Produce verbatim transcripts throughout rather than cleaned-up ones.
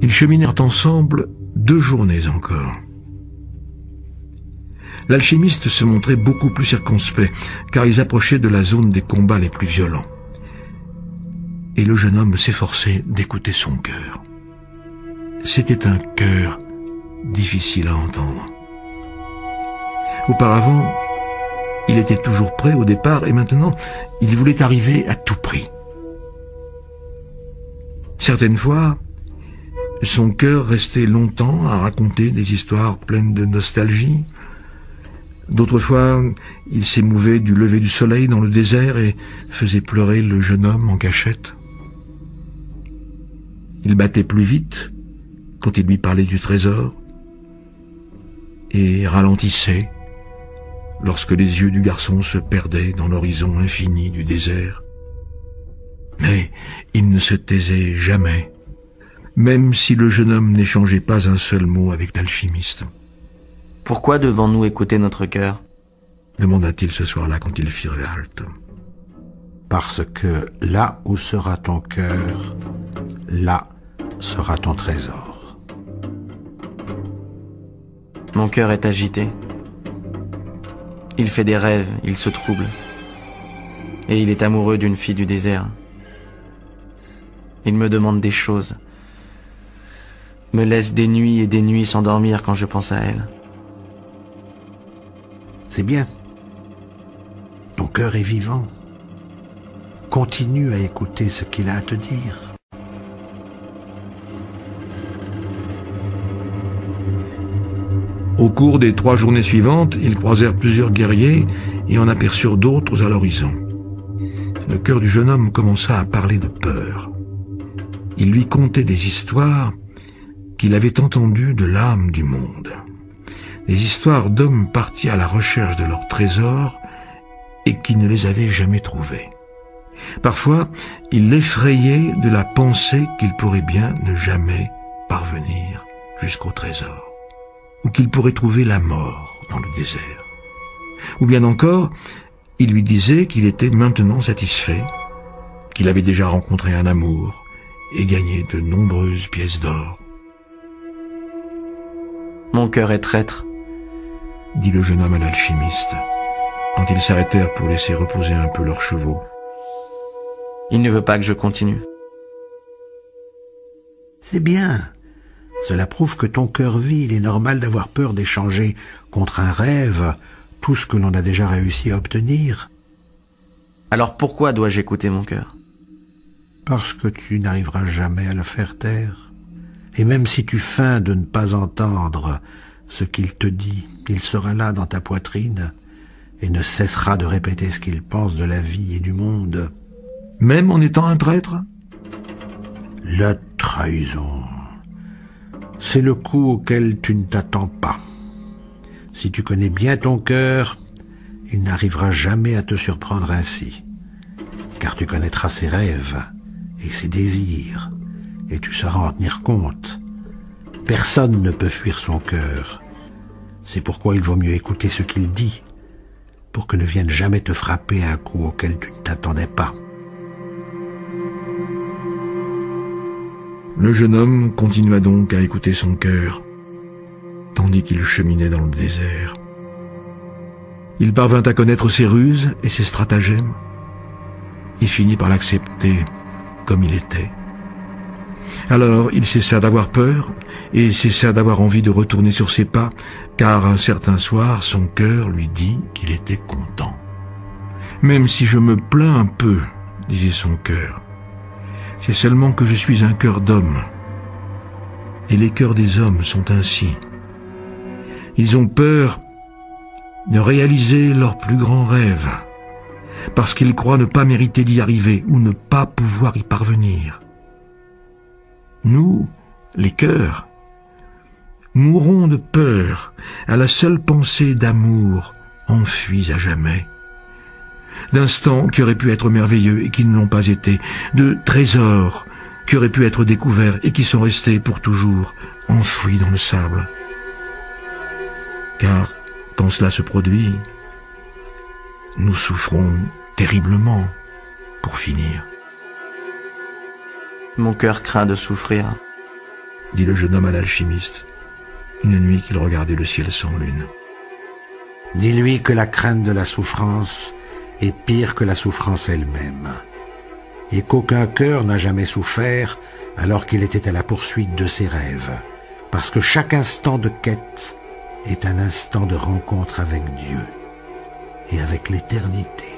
Ils cheminèrent ensemble deux journées encore. L'alchimiste se montrait beaucoup plus circonspect, car ils approchaient de la zone des combats les plus violents. Et le jeune homme s'efforçait d'écouter son cœur. C'était un cœur difficile à entendre. Auparavant, il était toujours prêt au départ, et maintenant, il voulait arriver à tout prix. Certaines fois, son cœur restait longtemps à raconter des histoires pleines de nostalgie. D'autres fois, il s'émouvait du lever du soleil dans le désert et faisait pleurer le jeune homme en cachette. Il battait plus vite quand il lui parlait du trésor et ralentissait lorsque les yeux du garçon se perdaient dans l'horizon infini du désert. Mais il ne se taisait jamais, même si le jeune homme n'échangeait pas un seul mot avec l'alchimiste. « Pourquoi devons-nous écouter notre cœur » demanda-t-il ce soir-là quand ils firent halte. « Parce que là où sera ton cœur, là sera ton trésor. » Mon cœur est agité. Il fait des rêves, il se trouble. Et il est amoureux d'une fille du désert. Il me demande des choses. Me laisse des nuits et des nuits sans dormir quand je pense à elle. C'est bien. Ton cœur est vivant. Continue à écouter ce qu'il a à te dire. Au cours des trois journées suivantes, ils croisèrent plusieurs guerriers et en aperçurent d'autres à l'horizon. Le cœur du jeune homme commença à parler de peur. Il lui contait des histoires qu'il avait entendues de l'âme du monde. Des histoires d'hommes partis à la recherche de leurs trésors et qui ne les avaient jamais trouvés. Parfois, il l'effrayait de la pensée qu'il pourrait bien ne jamais parvenir jusqu'au trésor, ou qu'il pourrait trouver la mort dans le désert. Ou bien encore, il lui disait qu'il était maintenant satisfait, qu'il avait déjà rencontré un amour et gagné de nombreuses pièces d'or. « Mon cœur est traître, » dit le jeune homme à l'alchimiste, quand ils s'arrêtèrent pour laisser reposer un peu leurs chevaux. Il ne veut pas que je continue. C'est bien. Cela prouve que ton cœur vit. Il est normal d'avoir peur d'échanger contre un rêve tout ce que l'on a déjà réussi à obtenir. Alors pourquoi dois-je écouter mon cœur? Parce que tu n'arriveras jamais à le faire taire. Et même si tu feins de ne pas entendre ce qu'il te dit, il sera là dans ta poitrine et ne cessera de répéter ce qu'il pense de la vie et du monde. Même en étant un traître? La trahison, c'est le coup auquel tu ne t'attends pas. Si tu connais bien ton cœur, il n'arrivera jamais à te surprendre ainsi, car tu connaîtras ses rêves et ses désirs, et tu sauras en tenir compte. Personne ne peut fuir son cœur. C'est pourquoi il vaut mieux écouter ce qu'il dit, pour que ne vienne jamais te frapper un coup auquel tu ne t'attendais pas. Le jeune homme continua donc à écouter son cœur, tandis qu'il cheminait dans le désert. Il parvint à connaître ses ruses et ses stratagèmes, et finit par l'accepter comme il était. Alors il cessa d'avoir peur, et cessa d'avoir envie de retourner sur ses pas, car un certain soir, son cœur lui dit qu'il était content. « Même si je me plains un peu, disait son cœur, c'est seulement que je suis un cœur d'homme. Et les cœurs des hommes sont ainsi. Ils ont peur de réaliser leurs plus grands rêves, parce qu'ils croient ne pas mériter d'y arriver ou ne pas pouvoir y parvenir. Nous, les cœurs, mourrons de peur à la seule pensée d'amour enfuis à jamais, d'instants qui auraient pu être merveilleux et qui ne l'ont pas été, de trésors qui auraient pu être découverts et qui sont restés pour toujours enfouis dans le sable. Car quand cela se produit, nous souffrons terriblement pour finir. Mon cœur craint de souffrir. dit le jeune homme à l'alchimiste, une nuit qu'il regardait le ciel sans lune. Dis-lui que la crainte de la souffrance est pire que la souffrance elle-même, et qu'aucun cœur n'a jamais souffert alors qu'il était à la poursuite de ses rêves, parce que chaque instant de quête est un instant de rencontre avec Dieu et avec l'éternité.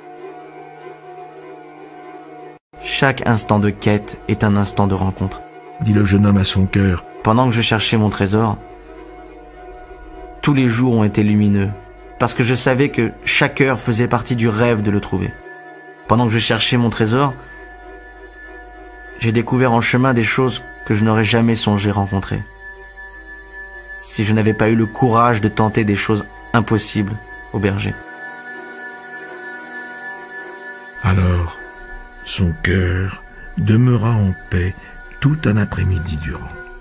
Chaque instant de quête est un instant de rencontre, dit le jeune homme à son cœur. Pendant que je cherchais mon trésor, tous les jours ont été lumineux, parce que je savais que chaque heure faisait partie du rêve de le trouver. Pendant que je cherchais mon trésor, j'ai découvert en chemin des choses que je n'aurais jamais songé rencontrer. Si je n'avais pas eu le courage de tenter des choses impossibles au berger. Alors, son cœur demeura en paix tout un après-midi durant.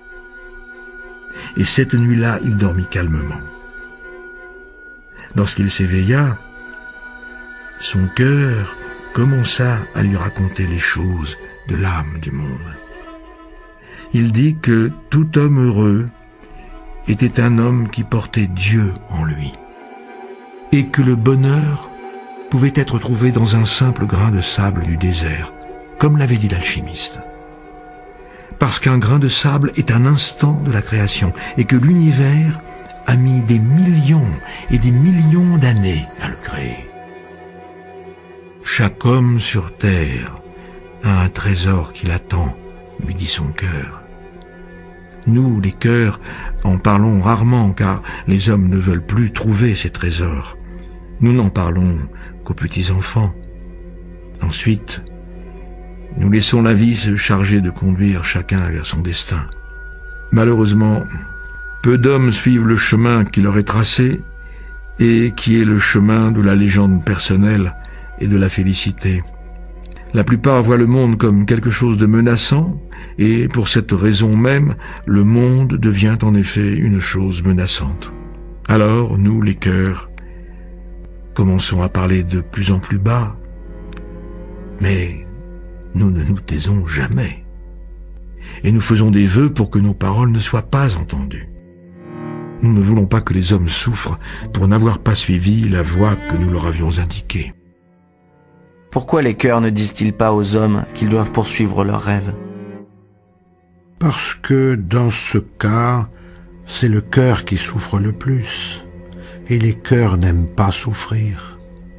Et cette nuit-là, il dormit calmement. Lorsqu'il s'éveilla, son cœur commença à lui raconter les choses de l'âme du monde. Il dit que tout homme heureux était un homme qui portait Dieu en lui, et que le bonheur pouvait être trouvé dans un simple grain de sable du désert, comme l'avait dit l'alchimiste. Parce qu'un grain de sable est un instant de la création, et que l'univers a mis des millions et des millions d'années à le créer. Chaque homme sur terre a un trésor qui l'attend, lui dit son cœur. Nous, les cœurs, en parlons rarement, car les hommes ne veulent plus trouver ces trésors. Nous n'en parlons qu'aux petits-enfants. Ensuite, nous laissons la vie se charger de conduire chacun vers son destin. Malheureusement, peu d'hommes suivent le chemin qui leur est tracé, et qui est le chemin de la légende personnelle et de la félicité. La plupart voient le monde comme quelque chose de menaçant, et pour cette raison même, le monde devient en effet une chose menaçante. Alors, nous, les cœurs, commençons à parler de plus en plus bas, mais nous ne nous taisons jamais, et nous faisons des vœux pour que nos paroles ne soient pas entendues. Nous ne voulons pas que les hommes souffrent pour n'avoir pas suivi la voie que nous leur avions indiquée. Pourquoi les cœurs ne disent-ils pas aux hommes qu'ils doivent poursuivre leurs rêves? Parce que dans ce cas, c'est le cœur qui souffre le plus, et les cœurs n'aiment pas souffrir.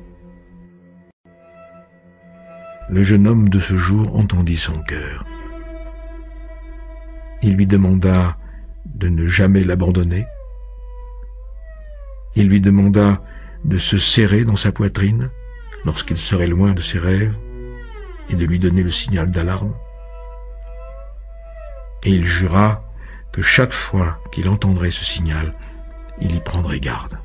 Le jeune homme de ce jour entendit son cœur. Il lui demanda de ne jamais l'abandonner. Il lui demanda de se serrer dans sa poitrine lorsqu'il serait loin de ses rêves et de lui donner le signal d'alarme. Et il jura que chaque fois qu'il entendrait ce signal, il y prendrait garde.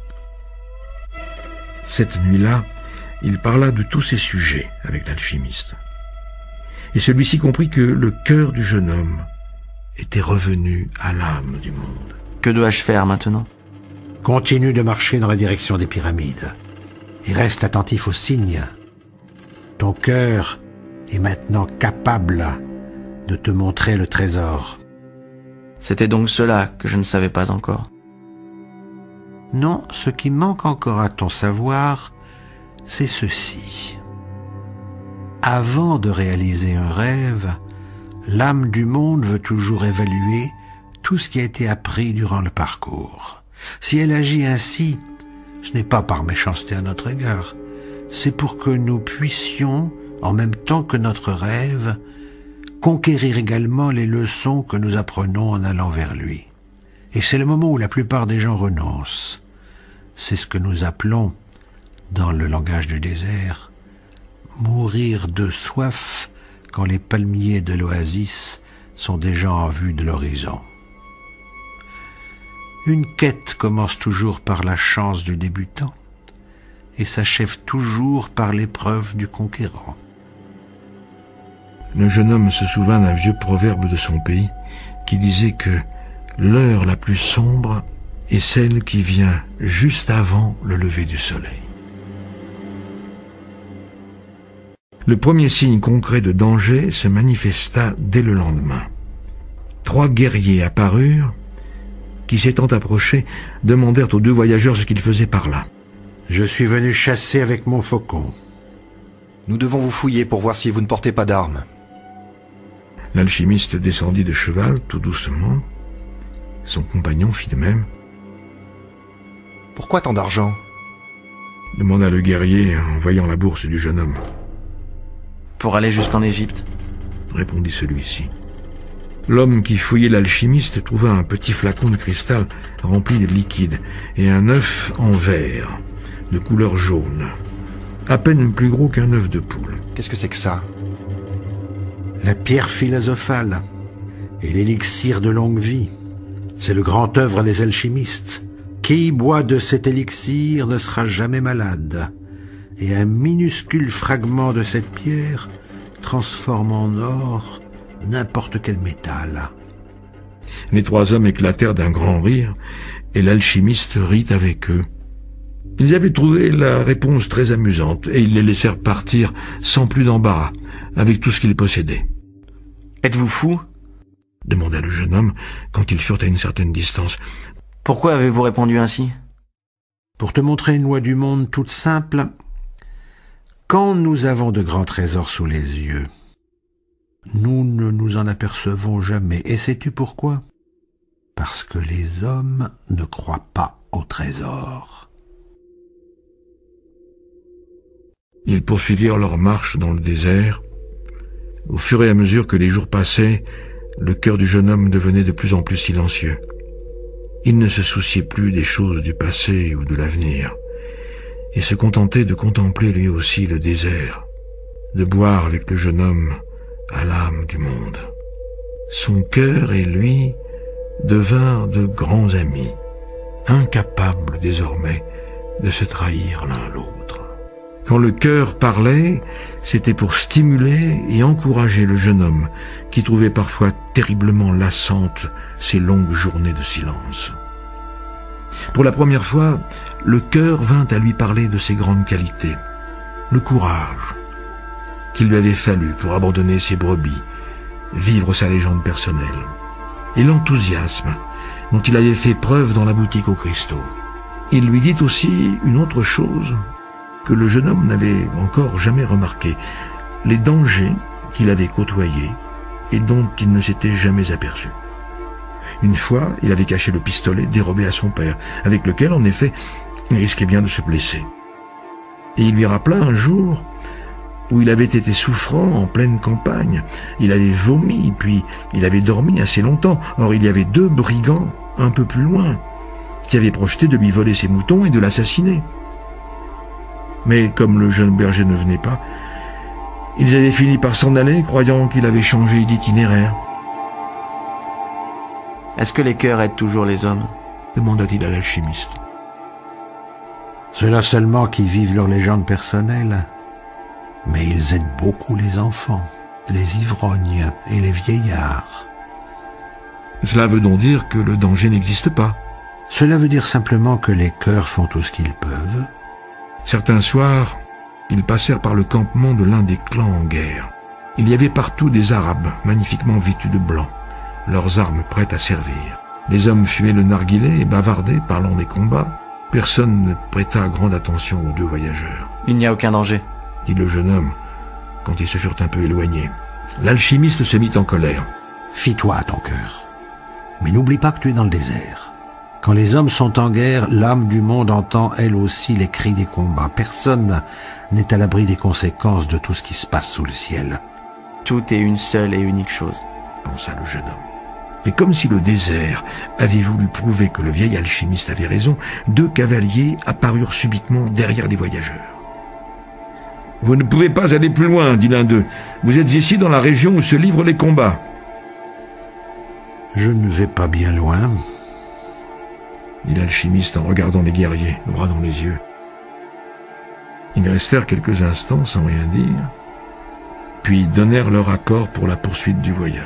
Cette nuit-là, il parla de tous ces sujets avec l'alchimiste. Et celui-ci comprit que le cœur du jeune homme était revenu à l'âme du monde. Que dois-je faire maintenant? Continue de marcher dans la direction des pyramides et reste attentif aux signes. Ton cœur est maintenant capable de te montrer le trésor. C'était donc cela que je ne savais pas encore. Non, ce qui manque encore à ton savoir, c'est ceci. Avant de réaliser un rêve, l'âme du monde veut toujours évaluer tout ce qui a été appris durant le parcours. Si elle agit ainsi, ce n'est pas par méchanceté à notre égard, c'est pour que nous puissions, en même temps que notre rêve, conquérir également les leçons que nous apprenons en allant vers lui. Et c'est le moment où la plupart des gens renoncent. C'est ce que nous appelons, dans le langage du désert, mourir de soif quand les palmiers de l'oasis sont déjà en vue de l'horizon. Une quête commence toujours par la chance du débutant et s'achève toujours par l'épreuve du conquérant. Le jeune homme se souvint d'un vieux proverbe de son pays qui disait que l'heure la plus sombre est celle qui vient juste avant le lever du soleil. Le premier signe concret de danger se manifesta dès le lendemain. Trois guerriers apparurent, qui s'étant approchés, demandèrent aux deux voyageurs ce qu'ils faisaient par là. « Je suis venu chasser avec mon faucon. » « Nous devons vous fouiller pour voir si vous ne portez pas d'armes. » L'alchimiste descendit de cheval, tout doucement. Son compagnon fit de même. « Pourquoi tant d'argent » demanda le guerrier en voyant la bourse du jeune homme. « Pour aller jusqu'en Égypte. » répondit celui-ci. L'homme qui fouillait l'alchimiste trouva un petit flacon de cristal rempli de liquide et un œuf en verre, de couleur jaune, à peine plus gros qu'un œuf de poule. « Qu'est-ce que c'est que ça ?» La pierre philosophale et l'élixir de longue vie. C'est le grand œuvre des alchimistes. Qui boit de cet élixir ne sera jamais malade. Et un minuscule fragment de cette pierre transforme en or n'importe quel métal. Les trois hommes éclatèrent d'un grand rire, et l'alchimiste rit avec eux. Ils avaient trouvé la réponse très amusante, et ils les laissèrent partir sans plus d'embarras, avec tout ce qu'ils possédaient. « Êtes-vous fou ?» demanda le jeune homme, quand ils furent à une certaine distance. « Pourquoi avez-vous répondu ainsi ?»« Pour te montrer une loi du monde toute simple, quand nous avons de grands trésors sous les yeux, nous ne nous en apercevons jamais. Et sais-tu pourquoi ? Parce que les hommes ne croient pas au trésor. » Ils poursuivirent leur marche dans le désert. Au fur et à mesure que les jours passaient, le cœur du jeune homme devenait de plus en plus silencieux. Il ne se souciait plus des choses du passé ou de l'avenir, et se contentait de contempler lui aussi le désert, de boire avec le jeune homme à l'âme du monde. Son cœur et lui devinrent de grands amis, incapables désormais de se trahir l'un l'autre. Quand le cœur parlait, c'était pour stimuler et encourager le jeune homme, qui trouvait parfois terriblement lassantes ces longues journées de silence. Pour la première fois, le cœur vint à lui parler de ses grandes qualités, le courage qu'il lui avait fallu pour abandonner ses brebis, vivre sa légende personnelle, et l'enthousiasme dont il avait fait preuve dans la boutique aux cristaux. Il lui dit aussi une autre chose que le jeune homme n'avait encore jamais remarqué, les dangers qu'il avait côtoyés et dont il ne s'était jamais aperçu. Une fois, il avait caché le pistolet dérobé à son père, avec lequel, en effet, il risquait bien de se blesser. Et il lui rappela un jour où il avait été souffrant en pleine campagne. Il avait vomi, puis il avait dormi assez longtemps. Or, il y avait deux brigands, un peu plus loin, qui avaient projeté de lui voler ses moutons et de l'assassiner. Mais comme le jeune berger ne venait pas, ils avaient fini par s'en aller, croyant qu'il avait changé d'itinéraire. « Est-ce que les cœurs aident toujours les hommes ?» demanda-t-il à l'alchimiste. « Ceux-là seulement qui vivent leur légende personnelle. Mais ils aident beaucoup les enfants, les ivrognes et les vieillards. » Cela veut donc dire que le danger n'existe pas. Cela veut dire simplement que les cœurs font tout ce qu'ils peuvent. Certains soirs, ils passèrent par le campement de l'un des clans en guerre. Il y avait partout des Arabes, magnifiquement vêtus de blanc, leurs armes prêtes à servir. Les hommes fumaient le narguilé et bavardaient, parlant des combats. Personne ne prêta grande attention aux deux voyageurs. « Il n'y a aucun danger » dit le jeune homme, quand ils se furent un peu éloignés. L'alchimiste se mit en colère. « Fie-toi à ton cœur, mais n'oublie pas que tu es dans le désert. Quand les hommes sont en guerre, l'âme du monde entend elle aussi les cris des combats. Personne n'est à l'abri des conséquences de tout ce qui se passe sous le ciel. » Tout est une seule et unique chose, pensa le jeune homme. Et comme si le désert avait voulu prouver que le vieil alchimiste avait raison, deux cavaliers apparurent subitement derrière les voyageurs. « Vous ne pouvez pas aller plus loin, dit l'un d'eux. Vous êtes ici dans la région où se livrent les combats. »« Je ne vais pas bien loin, » dit l'alchimiste en regardant les guerriers, le bras dans les yeux. Ils restèrent quelques instants sans rien dire, puis donnèrent leur accord pour la poursuite du voyage.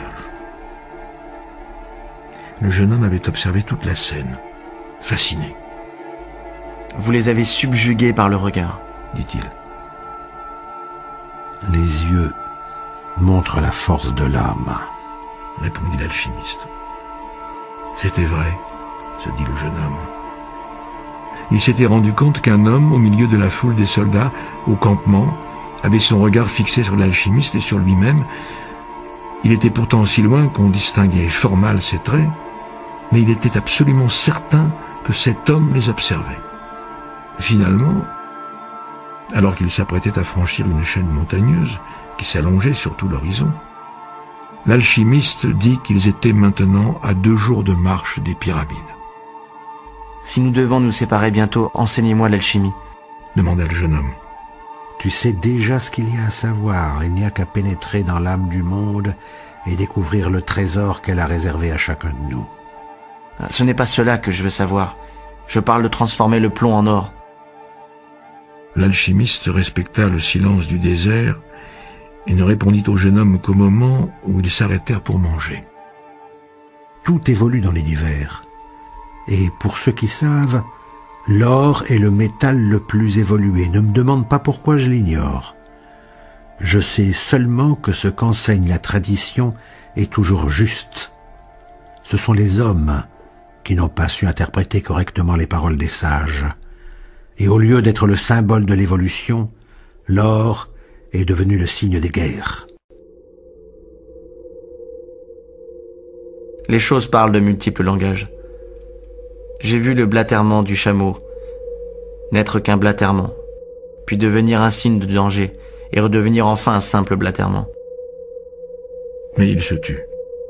Le jeune homme avait observé toute la scène, fasciné. « Vous les avez subjugués par le regard, » dit-il. Les yeux montrent la force de l'âme. répondit l'alchimiste. C'était vrai, se dit le jeune homme. Il s'était rendu compte qu'un homme, au milieu de la foule des soldats, au campement, avait son regard fixé sur l'alchimiste et sur lui-même. Il était pourtant si loin qu'on distinguait fort mal ses traits, mais il était absolument certain que cet homme les observait. Finalement, alors qu'il s'apprêtait à franchir une chaîne montagneuse qui s'allongeait sur tout l'horizon, l'alchimiste dit qu'ils étaient maintenant à deux jours de marche des pyramides. « Si nous devons nous séparer bientôt, enseignez-moi l'alchimie. » demanda le jeune homme. Tu sais déjà ce qu'il y a à savoir. Il n'y a qu'à pénétrer dans l'âme du monde et découvrir le trésor qu'elle a réservé à chacun de nous. « Ce n'est pas cela que je veux savoir. Je parle de transformer le plomb en or. » L'alchimiste respecta le silence du désert et ne répondit au jeune homme qu'au moment où ils s'arrêtèrent pour manger. Tout évolue dans l'univers. Et pour ceux qui savent, l'or est le métal le plus évolué. Ne me demande pas pourquoi je l'ignore. Je sais seulement que ce qu'enseigne la tradition est toujours juste. Ce sont les hommes qui n'ont pas su interpréter correctement les paroles des sages. Et au lieu d'être le symbole de l'évolution, l'or est devenu le signe des guerres. Les choses parlent de multiples langages. J'ai vu le blatèrement du chameau, n'être qu'un blatèrement, puis devenir un signe de danger, et redevenir enfin un simple blatèrement. Mais il se tut.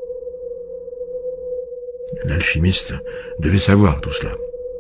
L'alchimiste devait savoir tout cela.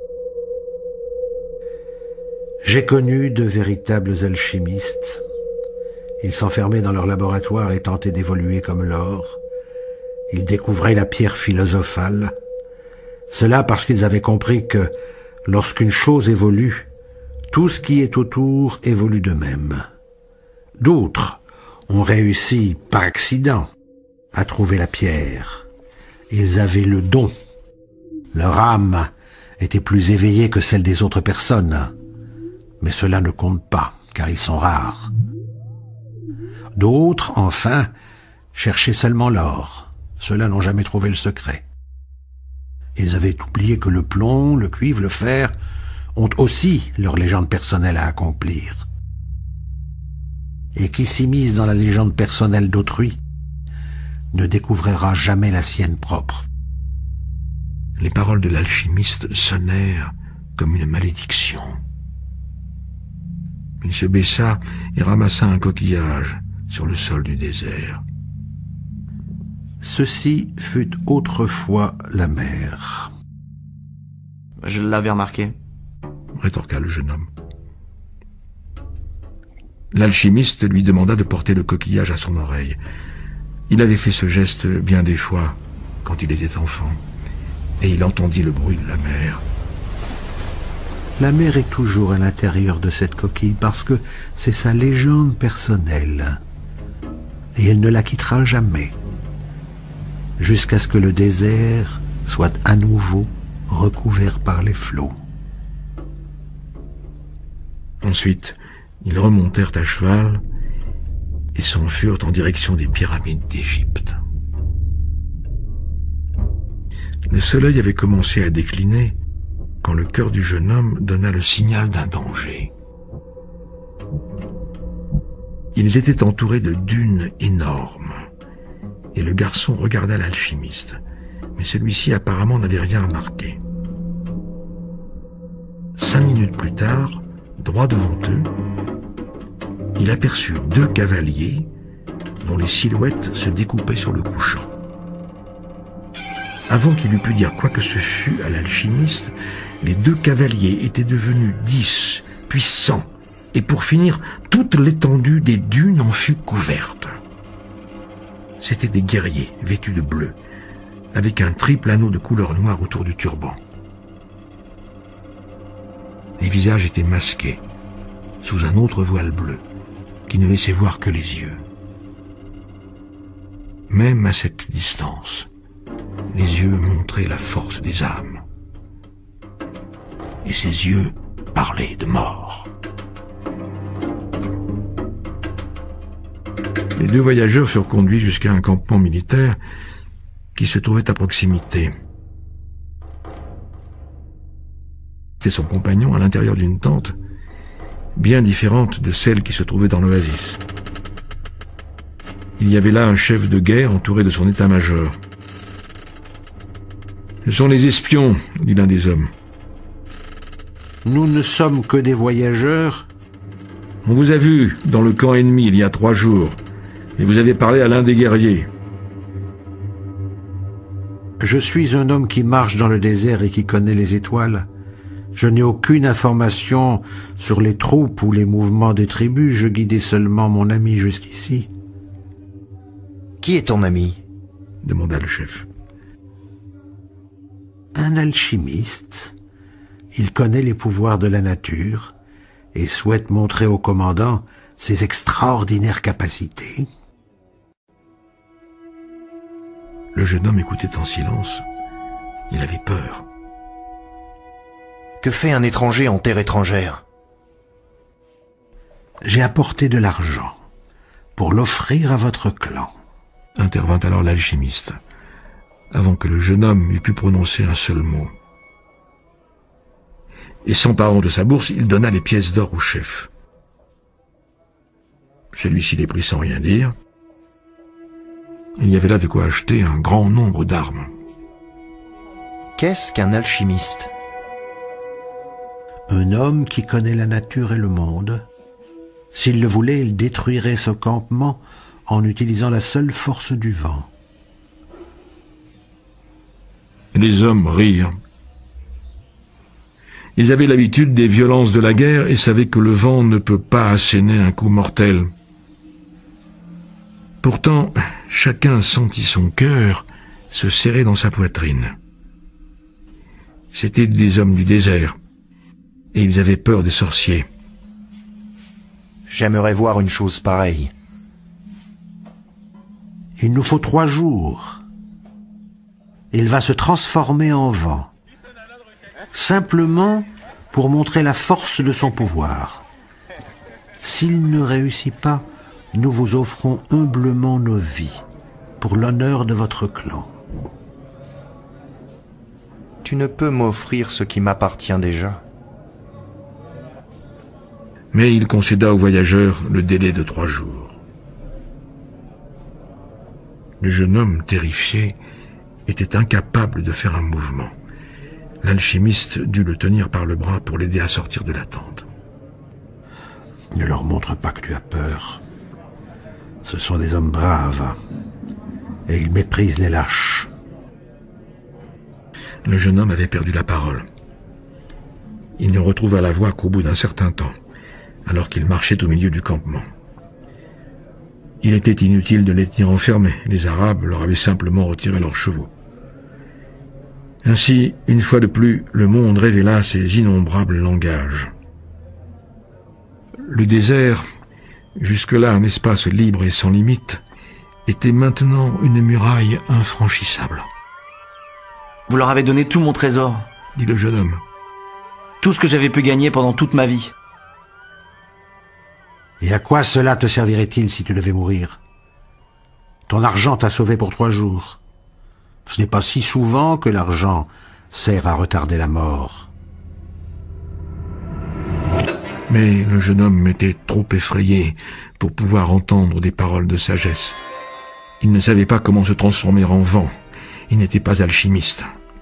J'ai connu de véritables alchimistes. Ils s'enfermaient dans leur laboratoire et tentaient d'évoluer comme l'or. Ils découvraient la pierre philosophale. Cela parce qu'ils avaient compris que, lorsqu'une chose évolue, tout ce qui est autour évolue de même. D'autres ont réussi, par accident, à trouver la pierre. Ils avaient le don. Leur âme était plus éveillée que celle des autres personnes. Mais cela ne compte pas, car ils sont rares. D'autres, enfin, cherchaient seulement l'or. Ceux-là n'ont jamais trouvé le secret. Ils avaient oublié que le plomb, le cuivre, le fer ont aussi leur légende personnelle à accomplir. Et qui s'immisce dans la légende personnelle d'autrui ne découvrira jamais la sienne propre. Les paroles de l'alchimiste sonnèrent comme une malédiction. Il se baissa et ramassa un coquillage sur le sol du désert. Ceci fut autrefois la mer. Je l'avais remarqué, rétorqua le jeune homme. L'alchimiste lui demanda de porter le coquillage à son oreille. Il avait fait ce geste bien des fois quand il était enfant, et il entendit le bruit de la mer. La mer est toujours à l'intérieur de cette coquille parce que c'est sa légende personnelle. Et elle ne la quittera jamais, jusqu'à ce que le désert soit à nouveau recouvert par les flots. Ensuite, ils remontèrent à cheval et s'enfurent en direction des pyramides d'Égypte. Le soleil avait commencé à décliner quand le cœur du jeune homme donna le signal d'un danger. Ils étaient entourés de dunes énormes, et le garçon regarda l'alchimiste, mais celui-ci apparemment n'avait rien remarqué. Cinq minutes plus tard, droit devant eux, il aperçut deux cavaliers dont les silhouettes se découpaient sur le couchant. Avant qu'il eût pu dire quoi que ce fût à l'alchimiste, les deux cavaliers étaient devenus dix, puis cent, et pour finir, toute l'étendue des dunes en fut couverte. C'étaient des guerriers vêtus de bleu, avec un triple anneau de couleur noire autour du turban. Les visages étaient masqués, sous un autre voile bleu, qui ne laissait voir que les yeux. Même à cette distance, les yeux montraient la force des âmes. Et ces yeux parlaient de mort. Les deux voyageurs furent conduits jusqu'à un campement militaire qui se trouvait à proximité. C'est son compagnon à l'intérieur d'une tente, bien différente de celle qui se trouvait dans l'oasis. Il y avait là un chef de guerre entouré de son état-major. « Ce sont les espions, » dit l'un des hommes. « Nous ne sommes que des voyageurs. »« On vous a vu dans le camp ennemi il y a trois jours, et vous avez parlé à l'un des guerriers. »« Je suis un homme qui marche dans le désert et qui connaît les étoiles. Je n'ai aucune information sur les troupes ou les mouvements des tribus, je guidais seulement mon ami jusqu'ici. »« Qui est ton ami ?» demanda le chef. « Un alchimiste. Il connaît les pouvoirs de la nature et souhaite montrer au commandant ses extraordinaires capacités. » Le jeune homme écoutait en silence. Il avait peur. « Que fait un étranger en terre étrangère ?»« J'ai apporté de l'argent pour l'offrir à votre clan. » Intervint alors l'alchimiste, avant que le jeune homme eût pu prononcer un seul mot. Et s'emparant de sa bourse, il donna les pièces d'or au chef. Celui-ci les prit sans rien dire. Il y avait là de quoi acheter un grand nombre d'armes. Qu'est-ce qu'un alchimiste ? Un homme qui connaît la nature et le monde. S'il le voulait, il détruirait ce campement en utilisant la seule force du vent. Les hommes rirent. Ils avaient l'habitude des violences de la guerre et savaient que le vent ne peut pas asséner un coup mortel. Pourtant, chacun sentit son cœur se serrer dans sa poitrine. C'étaient des hommes du désert, et ils avaient peur des sorciers. J'aimerais voir une chose pareille. Il nous faut trois jours. Il va se transformer en vent, simplement pour montrer la force de son pouvoir. S'il ne réussit pas, nous vous offrons humblement nos vies, pour l'honneur de votre clan. Tu ne peux m'offrir ce qui m'appartient déjà. Mais il concéda aux voyageurs le délai de trois jours. Le jeune homme, terrifié, était incapable de faire un mouvement. L'alchimiste dut le tenir par le bras pour l'aider à sortir de la tente. Ne leur montre pas que tu as peur. Ce sont des hommes braves, et ils méprisent les lâches. Le jeune homme avait perdu la parole. Il ne retrouva la voix qu'au bout d'un certain temps, alors qu'il marchait au milieu du campement. Il était inutile de les tenir enfermés, les Arabes leur avaient simplement retiré leurs chevaux. Ainsi, une fois de plus, le monde révéla ses innombrables langages. Le désert, jusque-là un espace libre et sans limite, était maintenant une muraille infranchissable. « Vous leur avez donné tout mon trésor, » dit le jeune homme. « Tout ce que j'avais pu gagner pendant toute ma vie. » Et à quoi cela te servirait-il si tu devais mourir? Ton argent t'a sauvé pour trois jours. Ce n'est pas si souvent que l'argent sert à retarder la mort. Mais le jeune homme était trop effrayé pour pouvoir entendre des paroles de sagesse. Il ne savait pas comment se transformer en vent. Il n'était pas alchimiste.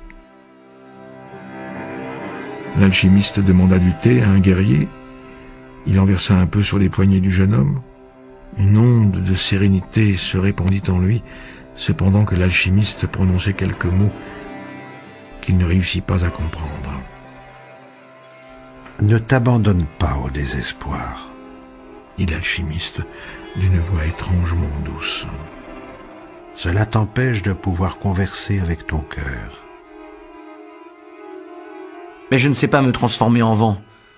L'alchimiste demanda du thé à un guerrier. Il en versa un peu sur les poignets du jeune homme. Une onde de sérénité se répandit en lui, cependant que l'alchimiste prononçait quelques mots qu'il ne réussit pas à comprendre. « Ne t'abandonne pas au désespoir, » dit l'alchimiste d'une voix étrangement douce. « Cela t'empêche de pouvoir converser avec ton cœur. » « Mais je ne sais pas me transformer en vent. »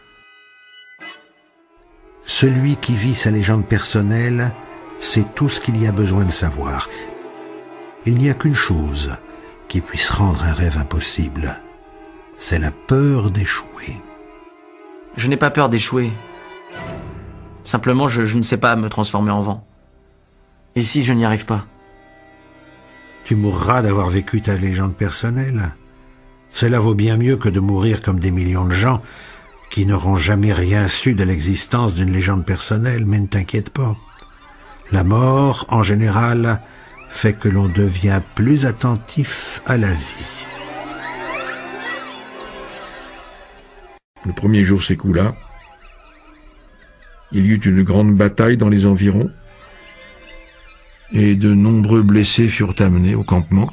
Celui qui vit sa légende personnelle sait tout ce qu'il y a besoin de savoir. Il n'y a qu'une chose qui puisse rendre un rêve impossible. C'est la peur d'échouer. Je n'ai pas peur d'échouer. Simplement, je, je ne sais pas me transformer en vent. Et si je n'y arrive pas? Tu mourras d'avoir vécu ta légende personnelle. Cela vaut bien mieux que de mourir comme des millions de gens qui n'auront jamais rien su de l'existence d'une légende personnelle, mais ne t'inquiète pas. La mort, en général, fait que l'on devient plus attentif à la vie. Le premier jour s'écoula. Il y eut une grande bataille dans les environs, et de nombreux blessés furent amenés au campement.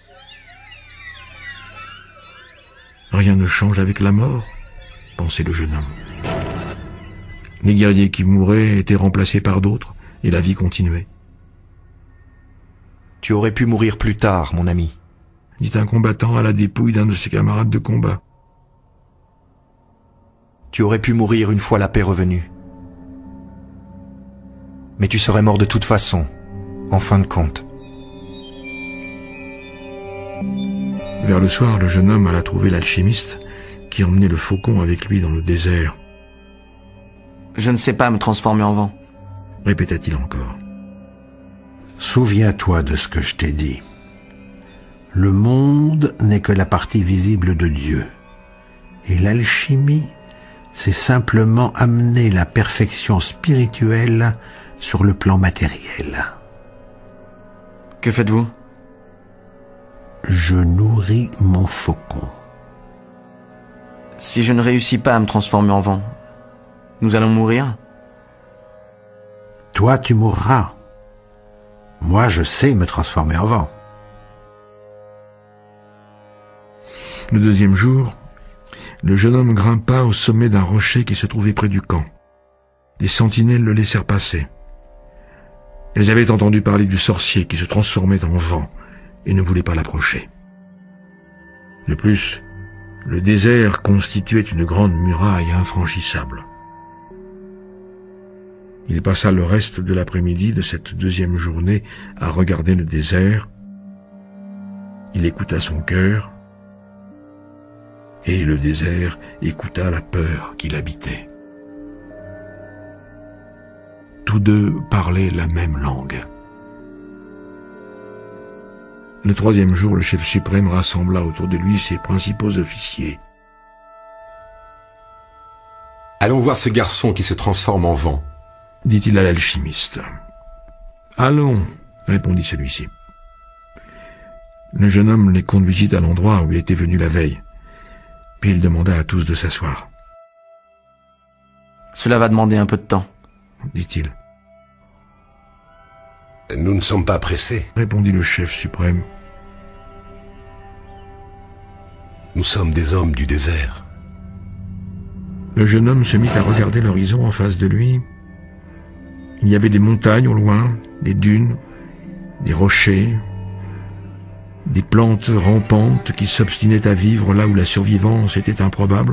Rien ne change avec la mort, pensait le jeune homme. Les guerriers qui mouraient étaient remplacés par d'autres, et la vie continuait. Tu aurais pu mourir plus tard, mon ami, dit un combattant à la dépouille d'un de ses camarades de combat. Tu aurais pu mourir une fois la paix revenue. Mais tu serais mort de toute façon, en fin de compte. Vers le soir, le jeune homme alla trouver l'alchimiste qui emmenait le faucon avec lui dans le désert. « Je ne sais pas me transformer en vent. » répéta-t-il encore. Souviens-toi de ce que je t'ai dit. Le monde n'est que la partie visible de Dieu. Et l'alchimie, c'est simplement amener la perfection spirituelle sur le plan matériel. Que faites-vous? Je nourris mon faucon. Si je ne réussis pas à me transformer en vent, nous allons mourir? Toi, tu mourras. Moi, je sais me transformer en vent. Le deuxième jour, le jeune homme grimpa au sommet d'un rocher qui se trouvait près du camp. Les sentinelles le laissèrent passer. Elles avaient entendu parler du sorcier qui se transformait en vent et ne voulaient pas l'approcher. De plus, le désert constituait une grande muraille infranchissable. Il passa le reste de l'après-midi de cette deuxième journée à regarder le désert. Il écouta son cœur, et le désert écouta la peur qui l'habitait. Tous deux parlaient la même langue. Le troisième jour, le chef suprême rassembla autour de lui ses principaux officiers. « Allons voir ce garçon qui se transforme en vent. » dit-il à l'alchimiste. « Allons, » répondit celui-ci. Le jeune homme les conduisit à l'endroit où il était venu la veille, puis il demanda à tous de s'asseoir. « Cela va demander un peu de temps, » dit-il. « Nous ne sommes pas pressés, » répondit le chef suprême. « Nous sommes des hommes du désert. » Le jeune homme se mit à regarder l'horizon en face de lui. Il y avait des montagnes au loin, des dunes, des rochers, des plantes rampantes qui s'obstinaient à vivre là où la survivance était improbable.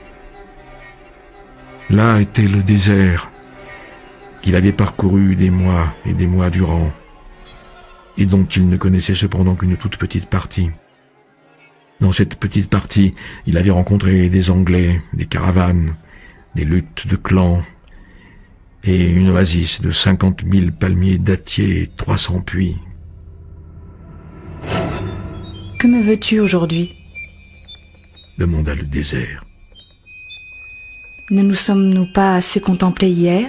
Là était le désert qu'il avait parcouru des mois et des mois durant, et dont il ne connaissait cependant qu'une toute petite partie. Dans cette petite partie, il avait rencontré des Anglais, des caravanes, des luttes de clans, et une oasis de cinquante mille palmiers dattiers et trois cents puits. « Que me veux-tu aujourd'hui » demanda le désert. « Ne nous sommes-nous pas assez contemplés hier ?»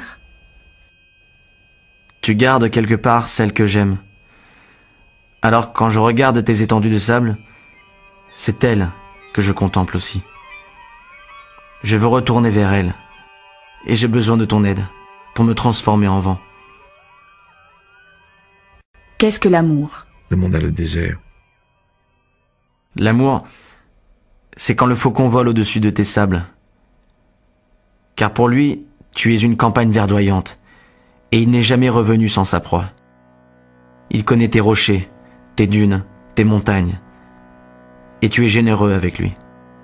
Tu gardes quelque part celle que j'aime. Alors quand je regarde tes étendues de sable, c'est elle que je contemple aussi. Je veux retourner vers elle, et j'ai besoin de ton aide pour me transformer en vent. Qu'est-ce que l'amour ? demanda le désert. L'amour, c'est quand le faucon vole au-dessus de tes sables. Car pour lui, tu es une campagne verdoyante, et il n'est jamais revenu sans sa proie. Il connaît tes rochers, tes dunes, tes montagnes, et tu es généreux avec lui.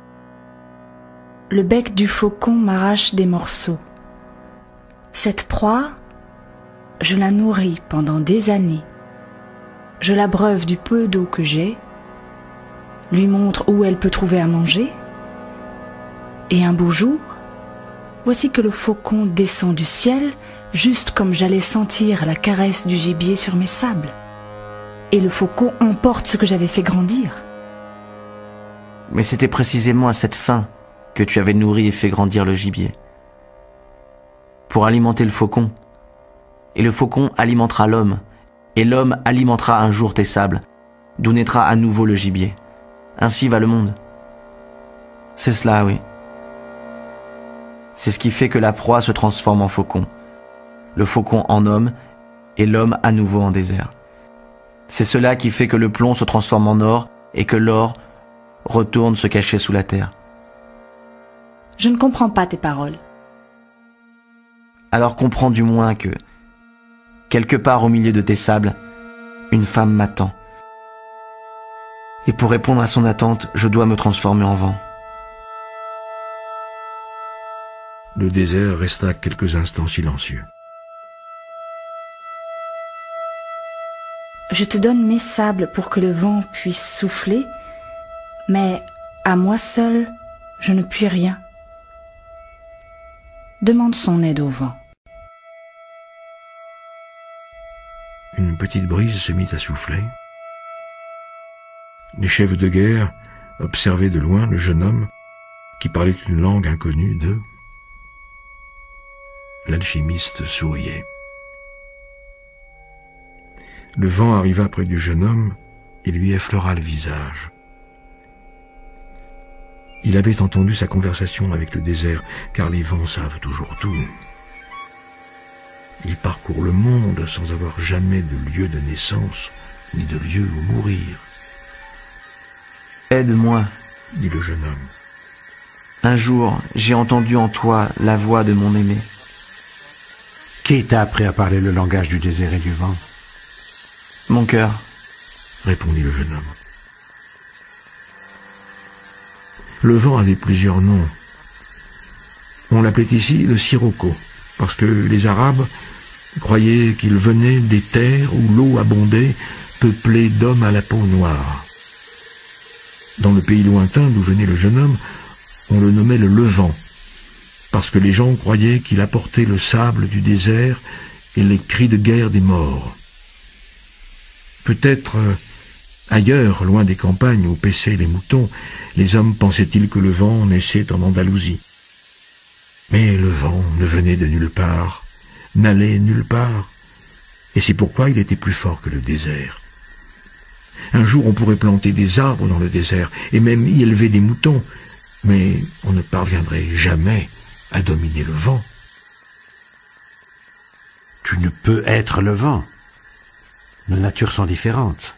Le bec du faucon m'arrache des morceaux. Cette proie, je la nourris pendant des années. Je l'abreuve du peu d'eau que j'ai, lui montre où elle peut trouver à manger, et un beau jour, voici que le faucon descend du ciel, juste comme j'allais sentir la caresse du gibier sur mes sables. et le faucon emporte ce que j'avais fait grandir. Mais c'était précisément à cette fin que tu avais nourri et fait grandir le gibier. Pour alimenter le faucon. Et le faucon alimentera l'homme, et l'homme alimentera un jour tes sables, d'où naîtra à nouveau le gibier. Ainsi va le monde. C'est cela, oui. C'est ce qui fait que la proie se transforme en faucon, le faucon en homme, et l'homme à nouveau en désert. C'est cela qui fait que le plomb se transforme en or, et que l'or retourne se cacher sous la terre. Je ne comprends pas tes paroles. Alors comprends du moins que, quelque part au milieu de tes sables, une femme m'attend. Et pour répondre à son attente, je dois me transformer en vent. Le désert resta quelques instants silencieux. Je te donne mes sables pour que le vent puisse souffler, mais à moi seul, je ne puis rien. Demande son aide au vent. Une petite brise se mit à souffler. Les chefs de guerre observaient de loin le jeune homme qui parlait une langue inconnue d'eux. L'alchimiste souriait. Le vent arriva près du jeune homme et lui effleura le visage. Il avait entendu sa conversation avec le désert, car les vents savent toujours tout. Ils parcourent le monde sans avoir jamais de lieu de naissance, ni de lieu où mourir. Aide-moi, dit le jeune homme. Un jour, j'ai entendu en toi la voix de mon aimé. Qui t'a appris à parler le langage du désert et du vent? Mon cœur, répondit le jeune homme. Le vent avait plusieurs noms. On l'appelait ici le sirocco, parce que les Arabes croyaient qu'il venait des terres où l'eau abondait, peuplée d'hommes à la peau noire. Dans le pays lointain d'où venait le jeune homme, on le nommait le Levant, parce que les gens croyaient qu'il apportait le sable du désert et les cris de guerre des morts. Peut-être euh, ailleurs, loin des campagnes où paissaient les moutons, les hommes pensaient-ils que le vent naissait en Andalousie. Mais le vent ne venait de nulle part, n'allait nulle part, et c'est pourquoi il était plus fort que le désert. Un jour on pourrait planter des arbres dans le désert, et même y élever des moutons, mais on ne parviendrait jamais à dominer le vent. Tu ne peux être le vent. Nos natures sont différentes.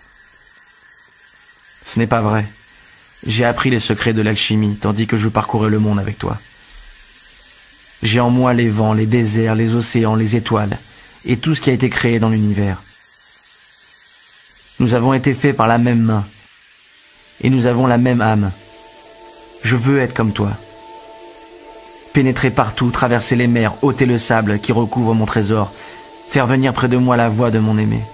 Ce n'est pas vrai. J'ai appris les secrets de l'alchimie, tandis que je parcourais le monde avec toi. J'ai en moi les vents, les déserts, les océans, les étoiles, et tout ce qui a été créé dans l'univers. Nous avons été faits par la même main, et nous avons la même âme. Je veux être comme toi. Pénétrer partout, traverser les mers, ôter le sable qui recouvre mon trésor, faire venir près de moi la voix de mon aimé.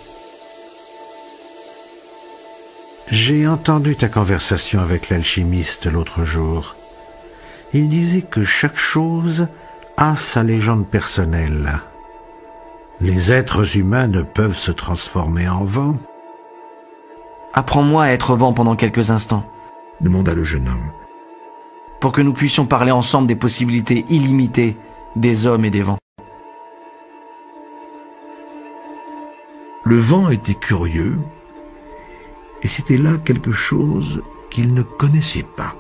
J'ai entendu ta conversation avec l'alchimiste l'autre jour. Il disait que chaque chose a sa légende personnelle. Les êtres humains ne peuvent se transformer en vent. Apprends-moi à être vent pendant quelques instants, demanda le jeune homme, pour que nous puissions parler ensemble des possibilités illimitées des hommes et des vents. Le vent était curieux, et c'était là quelque chose qu'il ne connaissait pas.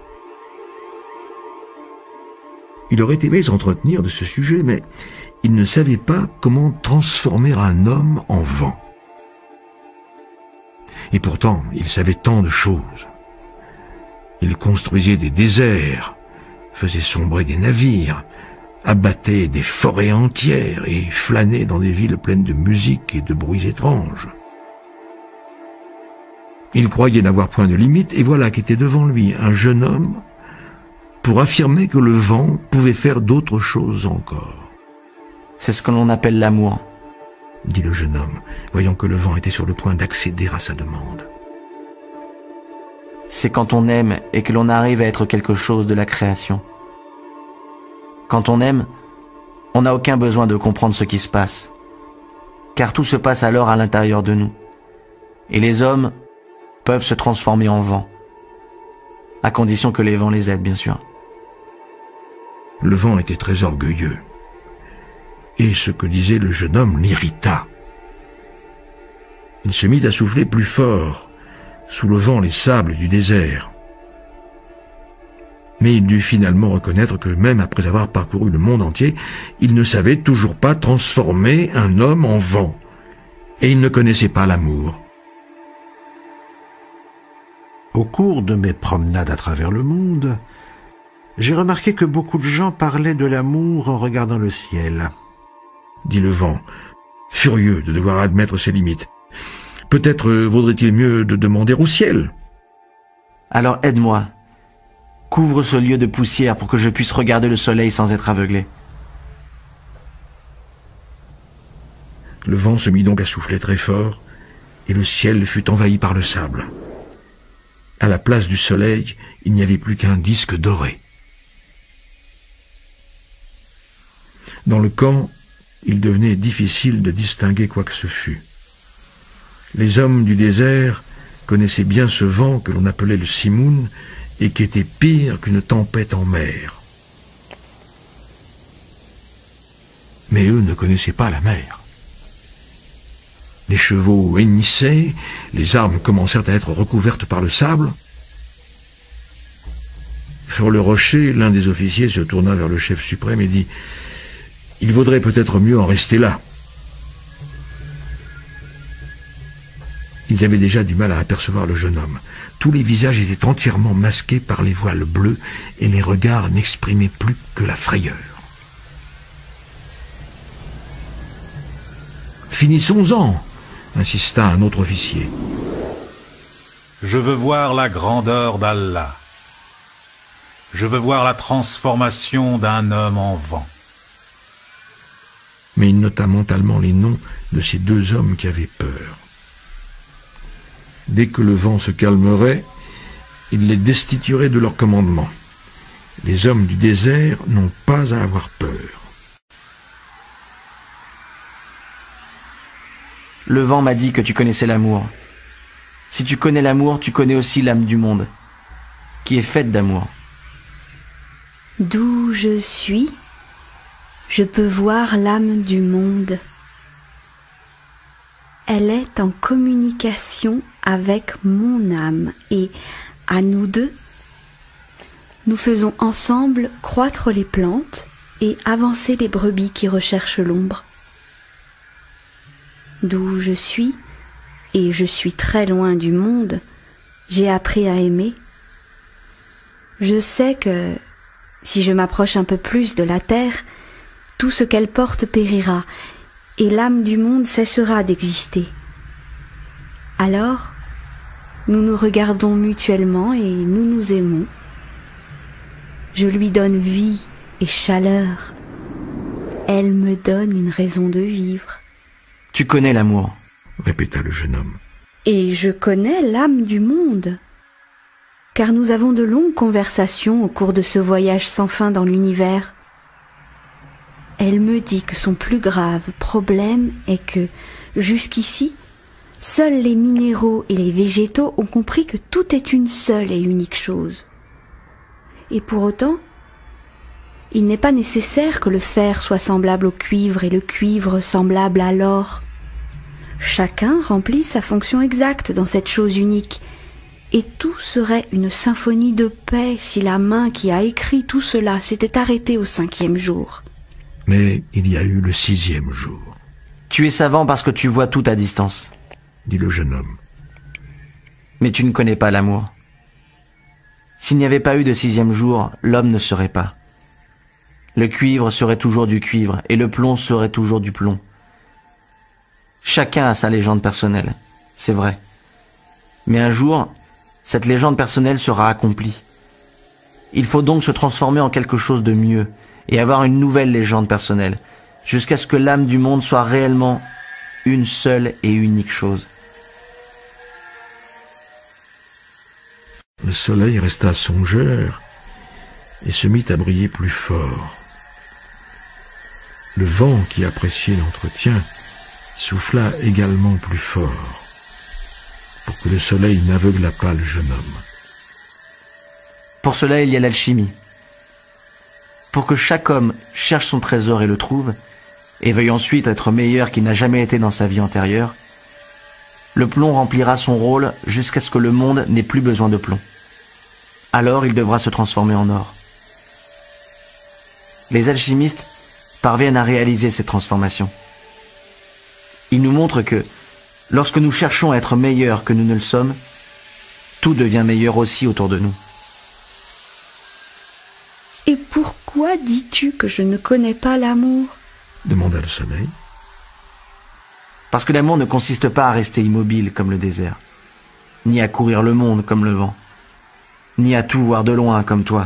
Il aurait aimé s'entretenir de ce sujet, mais il ne savait pas comment transformer un homme en vent. Et pourtant, il savait tant de choses. Il construisait des déserts, faisait sombrer des navires, abattait des forêts entières et flânait dans des villes pleines de musique et de bruits étranges. Il croyait n'avoir point de limite, et voilà qu'était devant lui un jeune homme pour affirmer que le vent pouvait faire d'autres choses encore. C'est ce que l'on appelle l'amour, dit le jeune homme, voyant que le vent était sur le point d'accéder à sa demande. C'est quand on aime et que l'on arrive à être quelque chose de la création. Quand on aime, on n'a aucun besoin de comprendre ce qui se passe, car tout se passe alors à l'intérieur de nous. Et les hommes peuvent se transformer en vent, à condition que les vents les aident, bien sûr. Le vent était très orgueilleux, et ce que disait le jeune homme l'irrita. Il se mit à souffler plus fort, soulevant les sables du désert. Mais il dut finalement reconnaître que même après avoir parcouru le monde entier, il ne savait toujours pas transformer un homme en vent, et il ne connaissait pas l'amour. Au cours de mes promenades à travers le monde, j'ai remarqué que beaucoup de gens parlaient de l'amour en regardant le ciel. Dit le vent, furieux de devoir admettre ses limites. Peut-être vaudrait-il mieux de demander au ciel. Alors aide-moi. Couvre ce lieu de poussière pour que je puisse regarder le soleil sans être aveuglé. Le vent se mit donc à souffler très fort, et le ciel fut envahi par le sable. À la place du soleil, il n'y avait plus qu'un disque doré. Dans le camp, il devenait difficile de distinguer quoi que ce fût. Les hommes du désert connaissaient bien ce vent que l'on appelait le simoun et qui était pire qu'une tempête en mer. Mais eux ne connaissaient pas la mer. Les chevaux hennissaient, les armes commencèrent à être recouvertes par le sable. Sur le rocher, l'un des officiers se tourna vers le chef suprême et dit « Il vaudrait peut-être mieux en rester là. » Ils avaient déjà du mal à apercevoir le jeune homme. Tous les visages étaient entièrement masqués par les voiles bleus et les regards n'exprimaient plus que la frayeur. « Finissons-en !» insista un autre officier. « Je veux voir la grandeur d'Allah. Je veux voir la transformation d'un homme en vent. » Mais il nota mentalement les noms de ces deux hommes qui avaient peur. Dès que le vent se calmerait, il les destituerait de leur commandement. Les hommes du désert n'ont pas à avoir peur. Le vent m'a dit que tu connaissais l'amour. Si tu connais l'amour, tu connais aussi l'âme du monde, qui est faite d'amour. D'où je suis, je peux voir l'âme du monde. Elle est en communication avec mon âme et, à nous deux, nous faisons ensemble croître les plantes et avancer les brebis qui recherchent l'ombre. D'où je suis, et je suis très loin du monde, j'ai appris à aimer. Je sais que, si je m'approche un peu plus de la terre, tout ce qu'elle porte périra, et l'âme du monde cessera d'exister. Alors, nous nous regardons mutuellement et nous nous aimons. Je lui donne vie et chaleur. Elle me donne une raison de vivre. Tu connais l'amour, répéta le jeune homme. Et je connais l'âme du monde, car nous avons de longues conversations au cours de ce voyage sans fin dans l'univers. Elle me dit que son plus grave problème est que, jusqu'ici, seuls les minéraux et les végétaux ont compris que tout est une seule et unique chose. Et pour autant, il n'est pas nécessaire que le fer soit semblable au cuivre et le cuivre semblable à l'or. Chacun remplit sa fonction exacte dans cette chose unique, et tout serait une symphonie de paix si la main qui a écrit tout cela s'était arrêtée au cinquième jour. Mais il y a eu le sixième jour. Tu es savant parce que tu vois tout à distance, dit le jeune homme. Mais tu ne connais pas l'amour. S'il n'y avait pas eu de sixième jour, l'homme ne serait pas. Le cuivre serait toujours du cuivre et le plomb serait toujours du plomb. Chacun a sa légende personnelle, c'est vrai. Mais un jour, cette légende personnelle sera accomplie. Il faut donc se transformer en quelque chose de mieux et avoir une nouvelle légende personnelle, jusqu'à ce que l'âme du monde soit réellement une seule et unique chose. Le soleil resta songeur et se mit à briller plus fort. Le vent qui appréciait l'entretien souffla également plus fort. pour que le soleil n'aveuglât pas le jeune homme. Pour cela, il y a l'alchimie. Pour que chaque homme cherche son trésor et le trouve, et veuille ensuite être meilleur qu'il n'a jamais été dans sa vie antérieure, le plomb remplira son rôle jusqu'à ce que le monde n'ait plus besoin de plomb. Alors il devra se transformer en or. Les alchimistes parviennent à réaliser cette transformation. Ils nous montrent que, lorsque nous cherchons à être meilleurs que nous ne le sommes, tout devient meilleur aussi autour de nous. Et pourquoi dis-tu que je ne connais pas l'amour ? Demanda le soleil. Parce que l'amour ne consiste pas à rester immobile comme le désert, ni à courir le monde comme le vent, ni à tout voir de loin comme toi.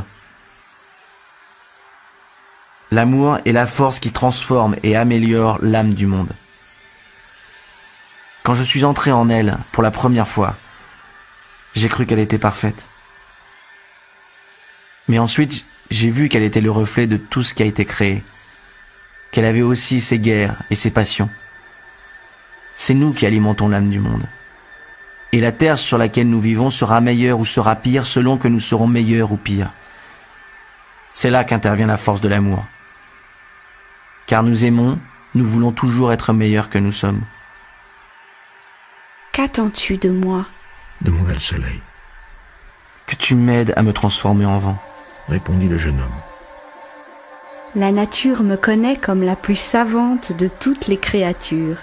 L'amour est la force qui transforme et améliore l'âme du monde. Quand je suis entré en elle pour la première fois, j'ai cru qu'elle était parfaite. Mais ensuite, j'ai vu qu'elle était le reflet de tout ce qui a été créé, qu'elle avait aussi ses guerres et ses passions. C'est nous qui alimentons l'âme du monde. Et la terre sur laquelle nous vivons sera meilleure ou sera pire selon que nous serons meilleurs ou pires. C'est là qu'intervient la force de l'amour. Car nous aimons, nous voulons toujours être meilleurs que nous sommes. Qu'attends-tu de moi ? Demanda le soleil. Que tu m'aides à me transformer en vent, répondit le jeune homme. La nature me connaît comme la plus savante de toutes les créatures.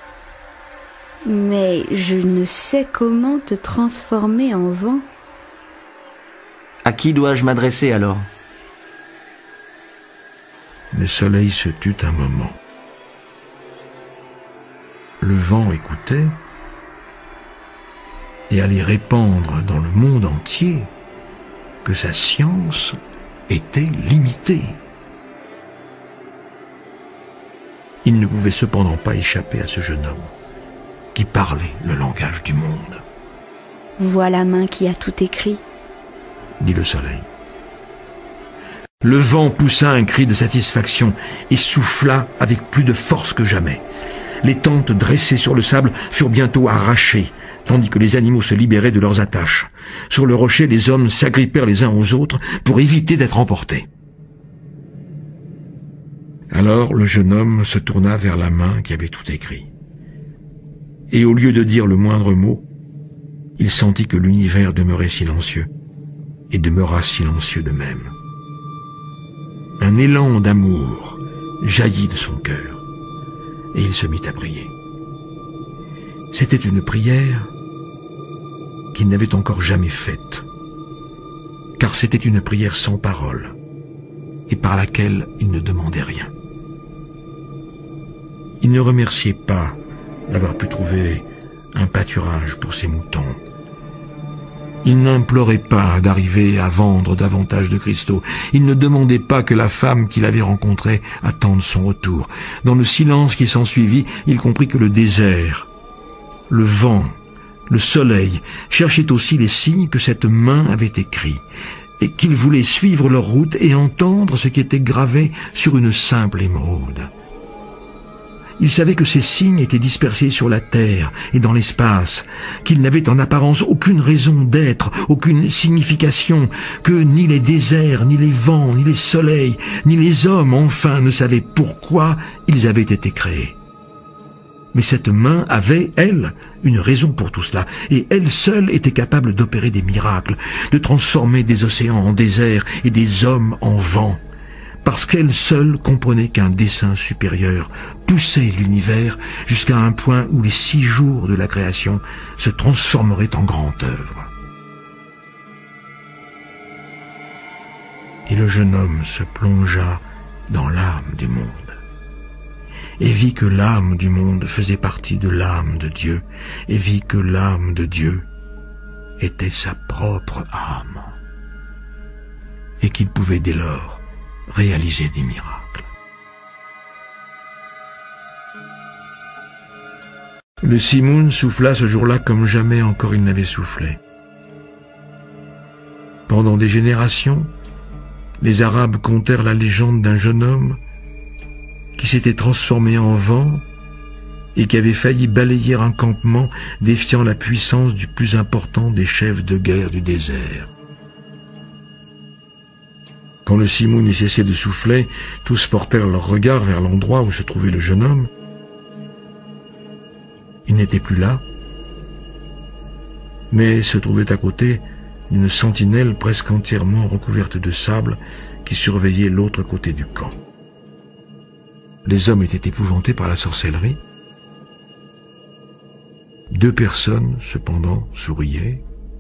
Mais je ne sais comment te transformer en vent. À qui dois-je m'adresser alors ? Le soleil se tut un moment. Le vent écoutait et allait répandre dans le monde entier que sa science était limitée. Il ne pouvait cependant pas échapper à ce jeune homme qui parlait le langage du monde. Vois la main qui a tout écrit, dit le soleil. Le vent poussa un cri de satisfaction et souffla avec plus de force que jamais. Les tentes dressées sur le sable furent bientôt arrachées, tandis que les animaux se libéraient de leurs attaches. Sur le rocher, les hommes s'agrippèrent les uns aux autres pour éviter d'être emportés. Alors le jeune homme se tourna vers la main qui avait tout écrit. Et au lieu de dire le moindre mot, il sentit que l'univers demeurait silencieux, et demeura silencieux de même. Un élan d'amour jaillit de son cœur, et il se mit à prier. C'était une prière qu'il n'avait encore jamais faite, car c'était une prière sans parole, et par laquelle il ne demandait rien. Il ne remerciait pas d'avoir pu trouver un pâturage pour ses moutons. Il n'implorait pas d'arriver à vendre davantage de cristaux. Il ne demandait pas que la femme qu'il avait rencontrée attende son retour. Dans le silence qui s'ensuivit, il comprit que le désert, le vent, le soleil cherchaient aussi les signes que cette main avait écrits, et qu'il voulait suivre leur route et entendre ce qui était gravé sur une simple émeraude. Il savait que ces signes étaient dispersés sur la terre et dans l'espace, qu'ils n'avaient en apparence aucune raison d'être, aucune signification, que ni les déserts, ni les vents, ni les soleils, ni les hommes, enfin, ne savaient pourquoi ils avaient été créés. Mais cette main avait, elle, une raison pour tout cela, et elle seule était capable d'opérer des miracles, de transformer des océans en déserts et des hommes en vents, parce qu'elle seule comprenait qu'un dessein supérieur poussait l'univers jusqu'à un point où les six jours de la création se transformeraient en grande œuvre. Et le jeune homme se plongea dans l'âme du monde, et vit que l'âme du monde faisait partie de l'âme de Dieu, et vit que l'âme de Dieu était sa propre âme, et qu'il pouvait dès lors réaliser des miracles. Le Simoun souffla ce jour-là comme jamais encore il n'avait soufflé. Pendant des générations, les Arabes contèrent la légende d'un jeune homme qui s'était transformé en vent et qui avait failli balayer un campement défiant la puissance du plus important des chefs de guerre du désert. Quand le Simoun eut cessé de souffler, tous portèrent leur regard vers l'endroit où se trouvait le jeune homme. Il n'était plus là, mais se trouvait à côté d'une sentinelle presque entièrement recouverte de sable qui surveillait l'autre côté du camp. Les hommes étaient épouvantés par la sorcellerie. Deux personnes, cependant, souriaient.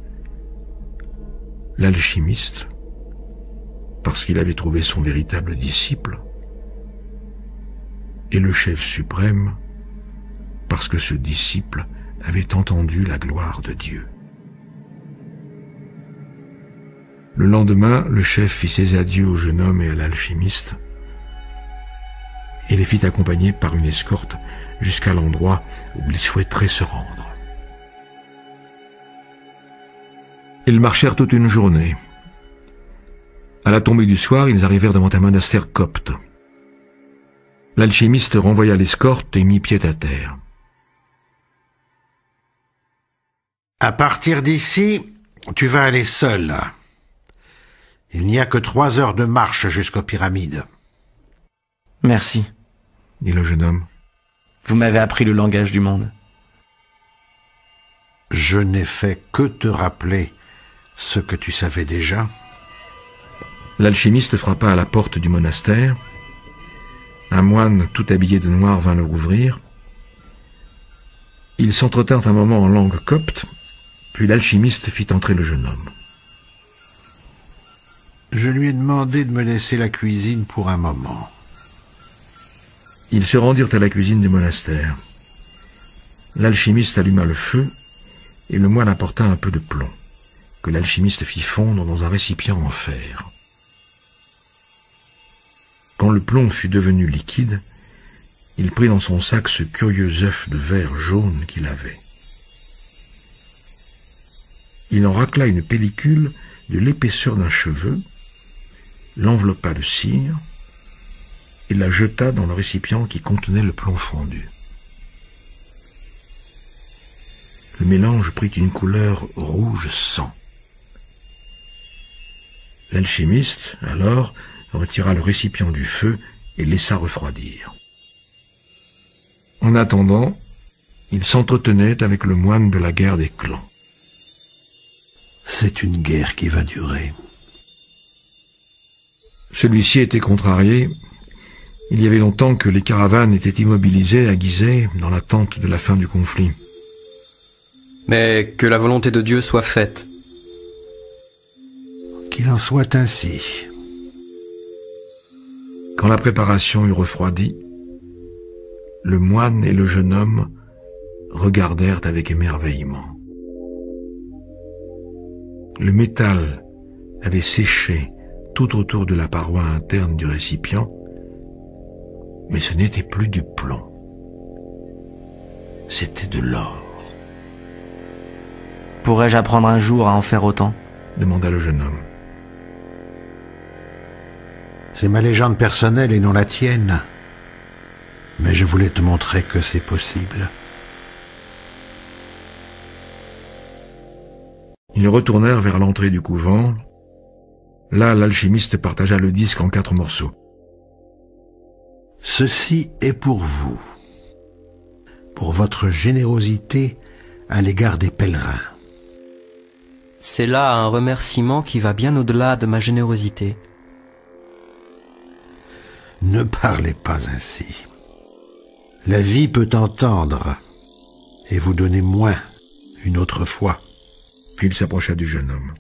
L'alchimiste, parce qu'il avait trouvé son véritable disciple, et le chef suprême, parce que ce disciple avait entendu la gloire de Dieu. Le lendemain, le chef fit ses adieux au jeune homme et à l'alchimiste, et les fit accompagner par une escorte jusqu'à l'endroit où ils souhaiteraient se rendre. Ils marchèrent toute une journée. À la tombée du soir, ils arrivèrent devant un monastère copte. L'alchimiste renvoya l'escorte et mit pied à terre. À partir d'ici, tu vas aller seul. Il n'y a que trois heures de marche jusqu'aux pyramides. Merci, dit le jeune homme. Vous m'avez appris le langage du monde. Je n'ai fait que te rappeler ce que tu savais déjà. L'alchimiste frappa à la porte du monastère. Un moine tout habillé de noir vint le rouvrir. Ils s'entretinrent un moment en langue copte, puis l'alchimiste fit entrer le jeune homme. Je lui ai demandé de me laisser la cuisine pour un moment. Ils se rendirent à la cuisine du monastère. L'alchimiste alluma le feu, et le moine apporta un peu de plomb, que l'alchimiste fit fondre dans un récipient en fer. Quand le plomb fut devenu liquide, il prit dans son sac ce curieux œuf de verre jaune qu'il avait. Il en racla une pellicule de l'épaisseur d'un cheveu, l'enveloppa de cire et la jeta dans le récipient qui contenait le plomb fondu. Le mélange prit une couleur rouge sang. L'alchimiste, alors, retira le récipient du feu et laissa refroidir. En attendant, il s'entretenait avec le moine de la guerre des clans. C'est une guerre qui va durer. Celui-ci était contrarié. Il y avait longtemps que les caravanes étaient immobilisées à Gizeh dans l'attente de la fin du conflit. Mais que la volonté de Dieu soit faite. Qu'il en soit ainsi. Quand la préparation eut refroidi, le moine et le jeune homme regardèrent avec émerveillement. Le métal avait séché tout autour de la paroi interne du récipient, mais ce n'était plus du plomb. C'était de l'or. Pourrais-je apprendre un jour à en faire autant ? Demanda le jeune homme. C'est ma légende personnelle et non la tienne. Mais je voulais te montrer que c'est possible. Ils retournèrent vers l'entrée du couvent. Là, l'alchimiste partagea le disque en quatre morceaux. Ceci est pour vous, pour votre générosité à l'égard des pèlerins. C'est là un remerciement qui va bien au-delà de ma générosité. Ne parlez pas ainsi. La vie peut entendre et vous donner moins une autre fois. Puis il s'approcha du jeune homme.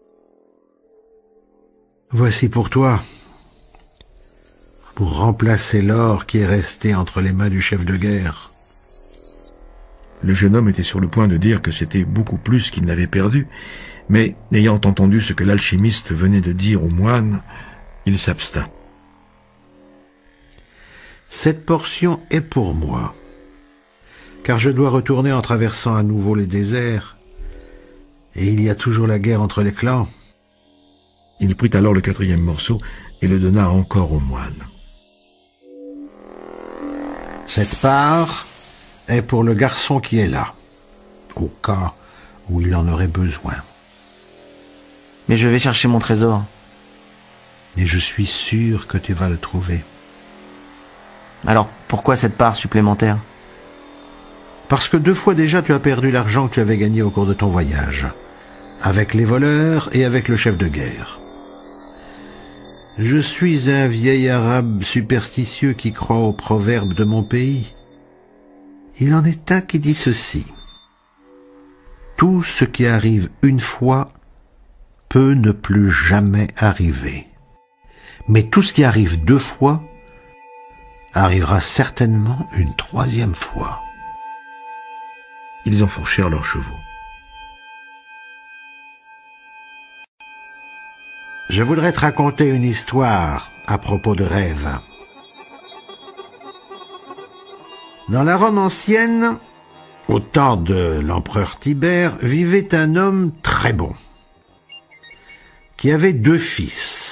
Voici pour toi, pour remplacer l'or qui est resté entre les mains du chef de guerre. Le jeune homme était sur le point de dire que c'était beaucoup plus qu'il n'avait perdu, mais n'ayant entendu ce que l'alchimiste venait de dire au moine, il s'abstint. Cette portion est pour moi, car je dois retourner en traversant à nouveau les déserts, et il y a toujours la guerre entre les clans. Il prit alors le quatrième morceau et le donna encore au moine. Cette part est pour le garçon qui est là, au cas où il en aurait besoin. Mais je vais chercher mon trésor. Et je suis sûr que tu vas le trouver. Alors, pourquoi cette part supplémentaire? Parce que deux fois déjà tu as perdu l'argent que tu avais gagné au cours de ton voyage, avec les voleurs et avec le chef de guerre. Je suis un vieil arabe superstitieux qui croit aux proverbes de mon pays. Il en est un qui dit ceci: tout ce qui arrive une fois peut ne plus jamais arriver. Mais tout ce qui arrive deux fois arrivera certainement une troisième fois. Ils enfourchèrent leurs chevaux. Je voudrais te raconter une histoire à propos de rêves. Dans la Rome ancienne, au temps de l'empereur Tibère, vivait un homme très bon, qui avait deux fils.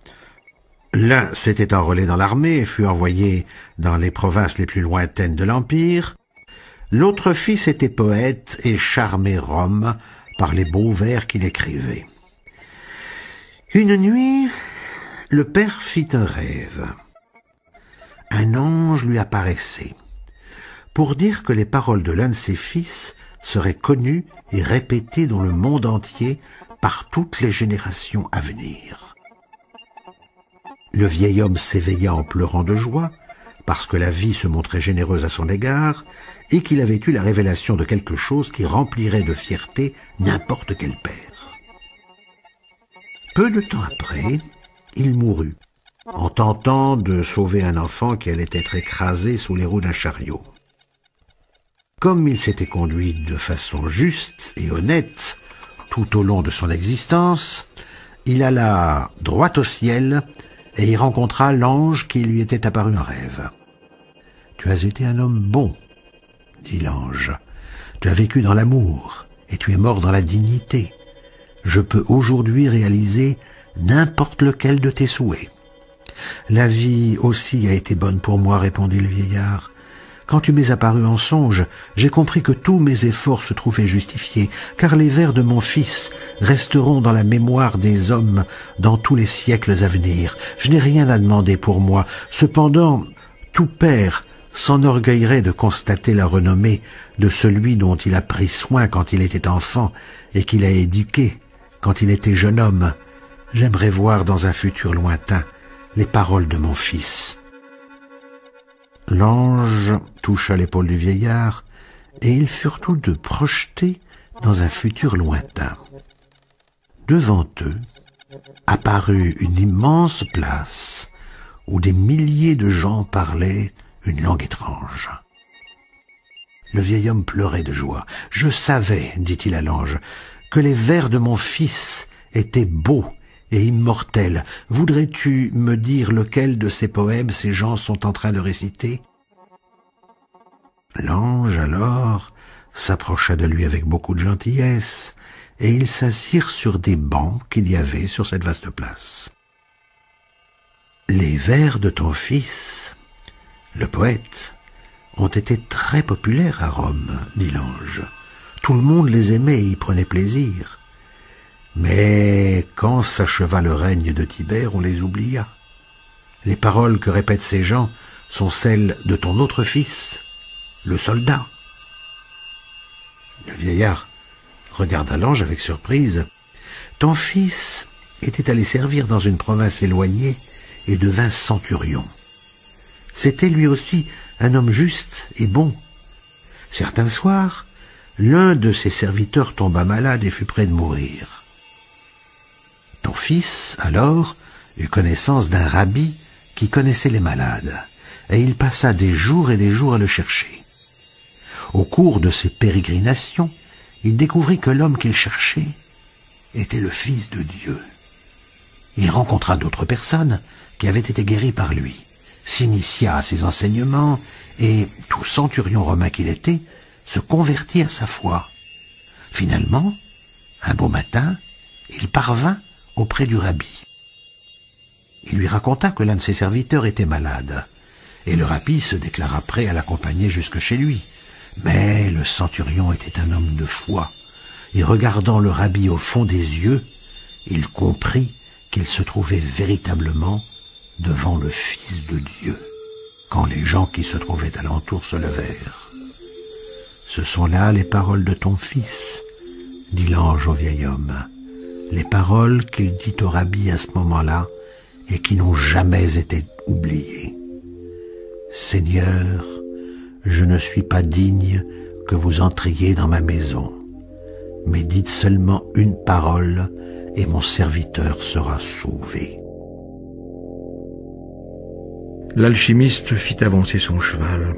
L'un s'était enrôlé dans l'armée et fut envoyé dans les provinces les plus lointaines de l'Empire. L'autre fils était poète et charmait Rome par les beaux vers qu'il écrivait. Une nuit, le père fit un rêve. Un ange lui apparaissait pour dire que les paroles de l'un de ses fils seraient connues et répétées dans le monde entier par toutes les générations à venir. Le vieil homme s'éveilla en pleurant de joie, parce que la vie se montrait généreuse à son égard, et qu'il avait eu la révélation de quelque chose qui remplirait de fierté n'importe quel père. Peu de temps après, il mourut, en tentant de sauver un enfant qui allait être écrasé sous les roues d'un chariot. Comme il s'était conduit de façon juste et honnête tout au long de son existence, il alla droit au ciel et y rencontra l'ange qui lui était apparu en rêve. « Tu as été un homme bon, dit l'ange. Tu as vécu dans l'amour et tu es mort dans la dignité. Je peux aujourd'hui réaliser n'importe lequel de tes souhaits. »« La vie aussi a été bonne pour moi, répondit le vieillard. Quand tu m'es apparu en songe, j'ai compris que tous mes efforts se trouvaient justifiés, car les vers de mon fils resteront dans la mémoire des hommes dans tous les siècles à venir. Je n'ai rien à demander pour moi. Cependant, tout père s'enorgueillerait de constater la renommée de celui dont il a pris soin quand il était enfant et qu'il a éduqué quand il était jeune homme. J'aimerais voir dans un futur lointain les paroles de mon fils. L'ange toucha l'épaule du vieillard, et ils furent tous deux projetés dans un futur lointain. Devant eux apparut une immense place où des milliers de gens parlaient une langue étrange. Le vieil homme pleurait de joie. « Je savais, dit-il à l'ange, que les vers de mon fils étaient beaux et immortels. Voudrais-tu me dire lequel de ces poèmes ces gens sont en train de réciter ?» L'ange, alors, s'approcha de lui avec beaucoup de gentillesse, et ils s'assirent sur des bancs qu'il y avait sur cette vaste place. « Les vers de ton fils, le poète, ont été très populaires à Rome, dit l'ange. Tout le monde les aimait et y prenait plaisir. Mais quand s'acheva le règne de Tibère, on les oublia. Les paroles que répètent ces gens sont celles de ton autre fils, le soldat. » Le vieillard regarda l'ange avec surprise. « Ton fils était allé servir dans une province éloignée et devint centurion. C'était lui aussi un homme juste et bon. Certains soirs, l'un de ses serviteurs tomba malade et fut près de mourir. Ton fils, alors, eut connaissance d'un rabbi qui connaissait les malades, et il passa des jours et des jours à le chercher. Au cours de ses pérégrinations, il découvrit que l'homme qu'il cherchait était le Fils de Dieu. Il rencontra d'autres personnes qui avaient été guéries par lui, s'initia à ses enseignements, et tout centurion romain qu'il était, se convertit à sa foi. Finalement, un beau matin, il parvint auprès du rabbi. Il lui raconta que l'un de ses serviteurs était malade, et le rabbi se déclara prêt à l'accompagner jusque chez lui. Mais le centurion était un homme de foi, et regardant le rabbi au fond des yeux, il comprit qu'il se trouvait véritablement devant le Fils de Dieu, quand les gens qui se trouvaient alentour se levèrent. « Ce sont là les paroles de ton fils, » dit l'ange au vieil homme, les paroles qu'il dit au rabbi à ce moment-là et qui n'ont jamais été oubliées. « Seigneur, je ne suis pas digne que vous entriez dans ma maison, mais dites seulement une parole et mon serviteur sera sauvé. » L'alchimiste fit avancer son cheval.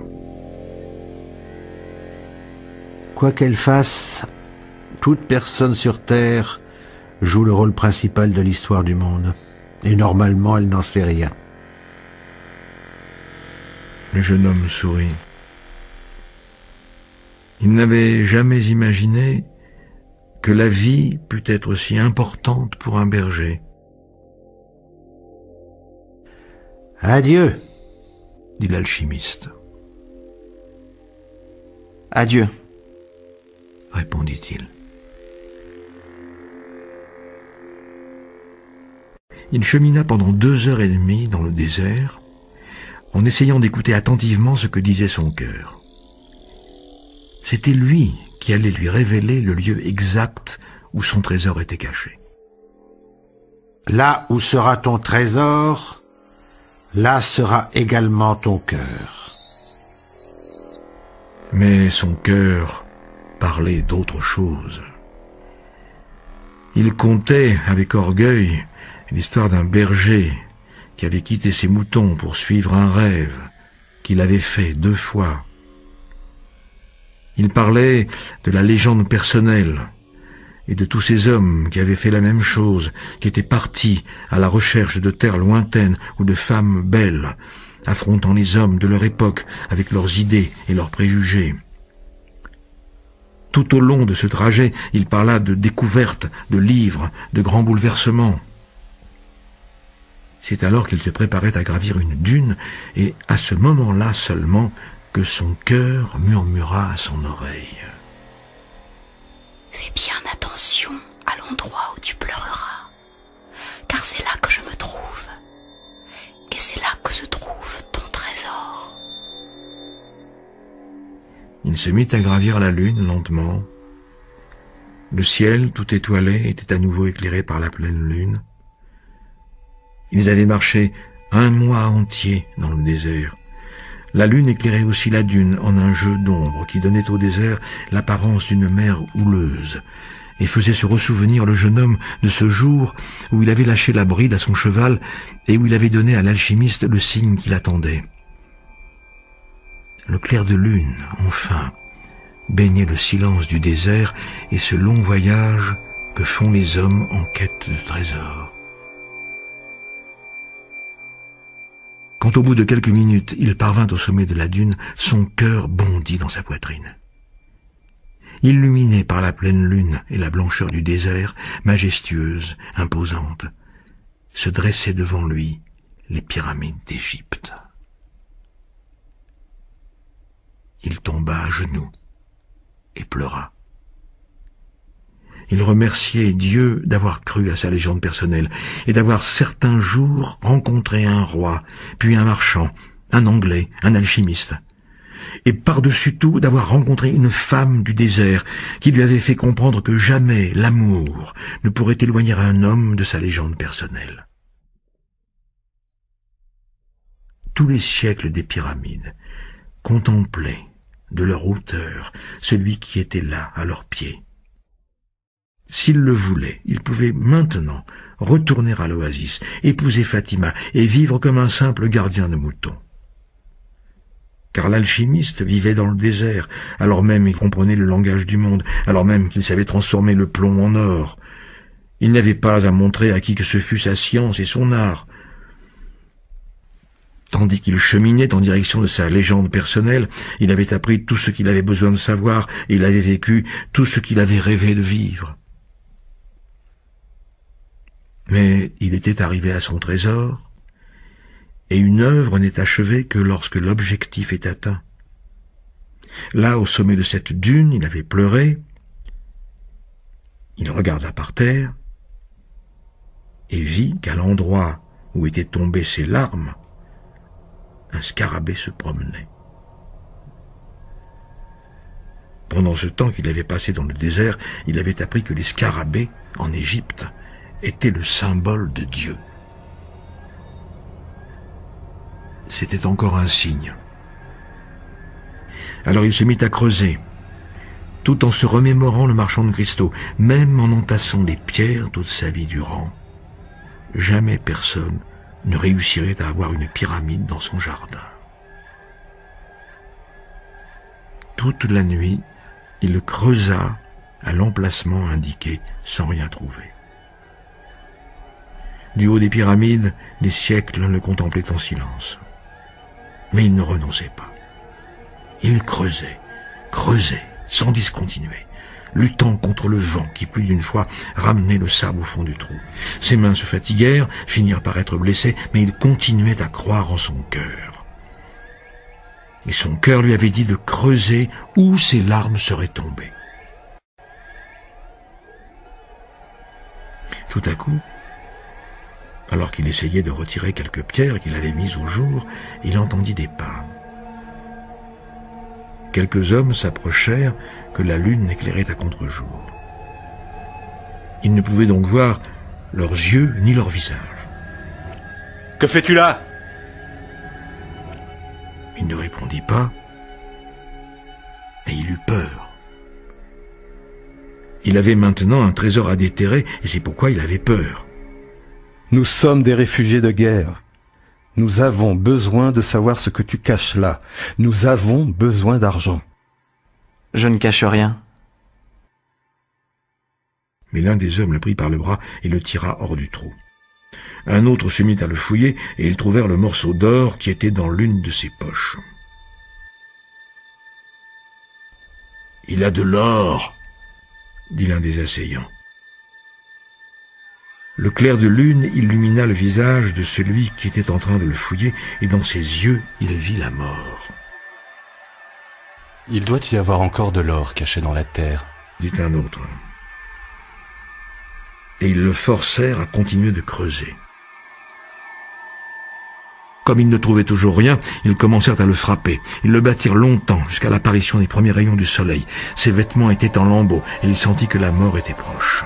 Quoi qu'elle fasse, toute personne sur Terre joue le rôle principal de l'histoire du monde, et normalement elle n'en sait rien. Le jeune homme sourit. Il n'avait jamais imaginé que la vie pût être aussi importante pour un berger. « Adieu !» dit l'alchimiste. « Adieu !» répondit-il. Il chemina pendant deux heures et demie dans le désert, en essayant d'écouter attentivement ce que disait son cœur. C'était lui qui allait lui révéler le lieu exact où son trésor était caché. « Là où sera ton trésor, là sera également ton cœur. » Mais son cœur parlait d'autre chose. Il contait avec orgueil l'histoire d'un berger qui avait quitté ses moutons pour suivre un rêve qu'il avait fait deux fois. Il parlait de la légende personnelle et de tous ces hommes qui avaient fait la même chose, qui étaient partis à la recherche de terres lointaines ou de femmes belles, affrontant les hommes de leur époque avec leurs idées et leurs préjugés. Tout au long de ce trajet, il parla de découvertes, de livres, de grands bouleversements. C'est alors qu'il se préparait à gravir une dune, et à ce moment-là seulement que son cœur murmura à son oreille. « Fais bien attention à l'endroit où tu pleureras, car c'est là que je me trouve, et c'est là que se trouve ton trésor. » Il se mit à gravir la lune lentement. Le ciel, tout étoilé, était à nouveau éclairé par la pleine lune. Ils avaient marché un mois entier dans le désert. La lune éclairait aussi la dune en un jeu d'ombre qui donnait au désert l'apparence d'une mer houleuse et faisait se ressouvenir le jeune homme de ce jour où il avait lâché la bride à son cheval et où il avait donné à l'alchimiste le signe qu'il attendait. Le clair de lune, enfin, baignait le silence du désert et ce long voyage que font les hommes en quête de trésors. Quand au bout de quelques minutes, il parvint au sommet de la dune, son cœur bondit dans sa poitrine. Illuminé par la pleine lune et la blancheur du désert, majestueuse, imposante, se dressaient devant lui les pyramides d'Égypte. Il tomba à genoux et pleura. Il remerciait Dieu d'avoir cru à sa légende personnelle et d'avoir certains jours rencontré un roi, puis un marchand, un Anglais, un alchimiste. Et par-dessus tout, d'avoir rencontré une femme du désert qui lui avait fait comprendre que jamais l'amour ne pourrait éloigner un homme de sa légende personnelle. Tous les siècles des pyramides contemplaient de leur hauteur celui qui était là, à leurs pieds. S'il le voulait, il pouvait maintenant retourner à l'oasis, épouser Fatima et vivre comme un simple gardien de moutons. Car l'alchimiste vivait dans le désert, alors même il comprenait le langage du monde, alors même qu'il savait transformer le plomb en or. Il n'avait pas à montrer à qui que ce fût sa science et son art. Tandis qu'il cheminait en direction de sa légende personnelle, il avait appris tout ce qu'il avait besoin de savoir et il avait vécu tout ce qu'il avait rêvé de vivre. Mais il était arrivé à son trésor, et une œuvre n'est achevée que lorsque l'objectif est atteint. Là, au sommet de cette dune, il avait pleuré. Il regarda par terre et vit qu'à l'endroit où étaient tombées ses larmes, un scarabée se promenait. Pendant ce temps qu'il avait passé dans le désert, il avait appris que les scarabées, en Égypte, étaient le symbole de Dieu. C'était encore un signe. Alors il se mit à creuser, tout en se remémorant le marchand de cristaux, même en entassant les pierres toute sa vie durant. Jamais personne ne réussirait à avoir une pyramide dans son jardin. Toute la nuit, il le creusa à l'emplacement indiqué sans rien trouver. Du haut des pyramides, les siècles le contemplaient en silence. Mais il ne renonçait pas. Il creusait, creusait, sans discontinuer, luttant contre le vent qui plus d'une fois ramenait le sable au fond du trou. Ses mains se fatiguèrent, finirent par être blessées, mais il continuait à croire en son cœur. Et son cœur lui avait dit de creuser où ses larmes seraient tombées. Tout à coup, alors qu'il essayait de retirer quelques pierres qu'il avait mises au jour, il entendit des pas. Quelques hommes s'approchèrent que la lune éclairait à contre-jour. Il ne pouvait donc voir leurs yeux ni leur visage. « Que fais-tu là ?» Il ne répondit pas, et il eut peur. Il avait maintenant un trésor à déterrer, et c'est pourquoi il avait peur. « Nous sommes des réfugiés de guerre. Nous avons besoin de savoir ce que tu caches là. Nous avons besoin d'argent. » Je ne cache rien. Mais l'un des hommes le prit par le bras et le tira hors du trou. Un autre se mit à le fouiller, et ils trouvèrent le morceau d'or qui était dans l'une de ses poches. « Il a de l'or !» dit l'un des assaillants. Le clair de lune illumina le visage de celui qui était en train de le fouiller, et dans ses yeux, il vit la mort. « Il doit y avoir encore de l'or caché dans la terre, » dit un autre. Et ils le forcèrent à continuer de creuser. Comme ils ne trouvaient toujours rien, ils commencèrent à le frapper. Ils le battirent longtemps, jusqu'à l'apparition des premiers rayons du soleil. Ses vêtements étaient en lambeaux, et il sentit que la mort était proche.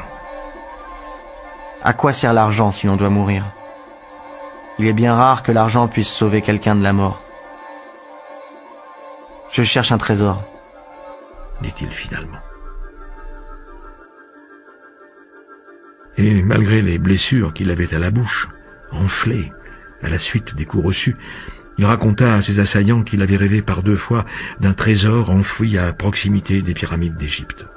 À quoi sert l'argent si l'on doit mourir? Il est bien rare que l'argent puisse sauver quelqu'un de la mort. Je cherche un trésor, dit-il finalement. Et malgré les blessures qu'il avait à la bouche, enflées à la suite des coups reçus, il raconta à ses assaillants qu'il avait rêvé par deux fois d'un trésor enfoui à proximité des pyramides d'Égypte.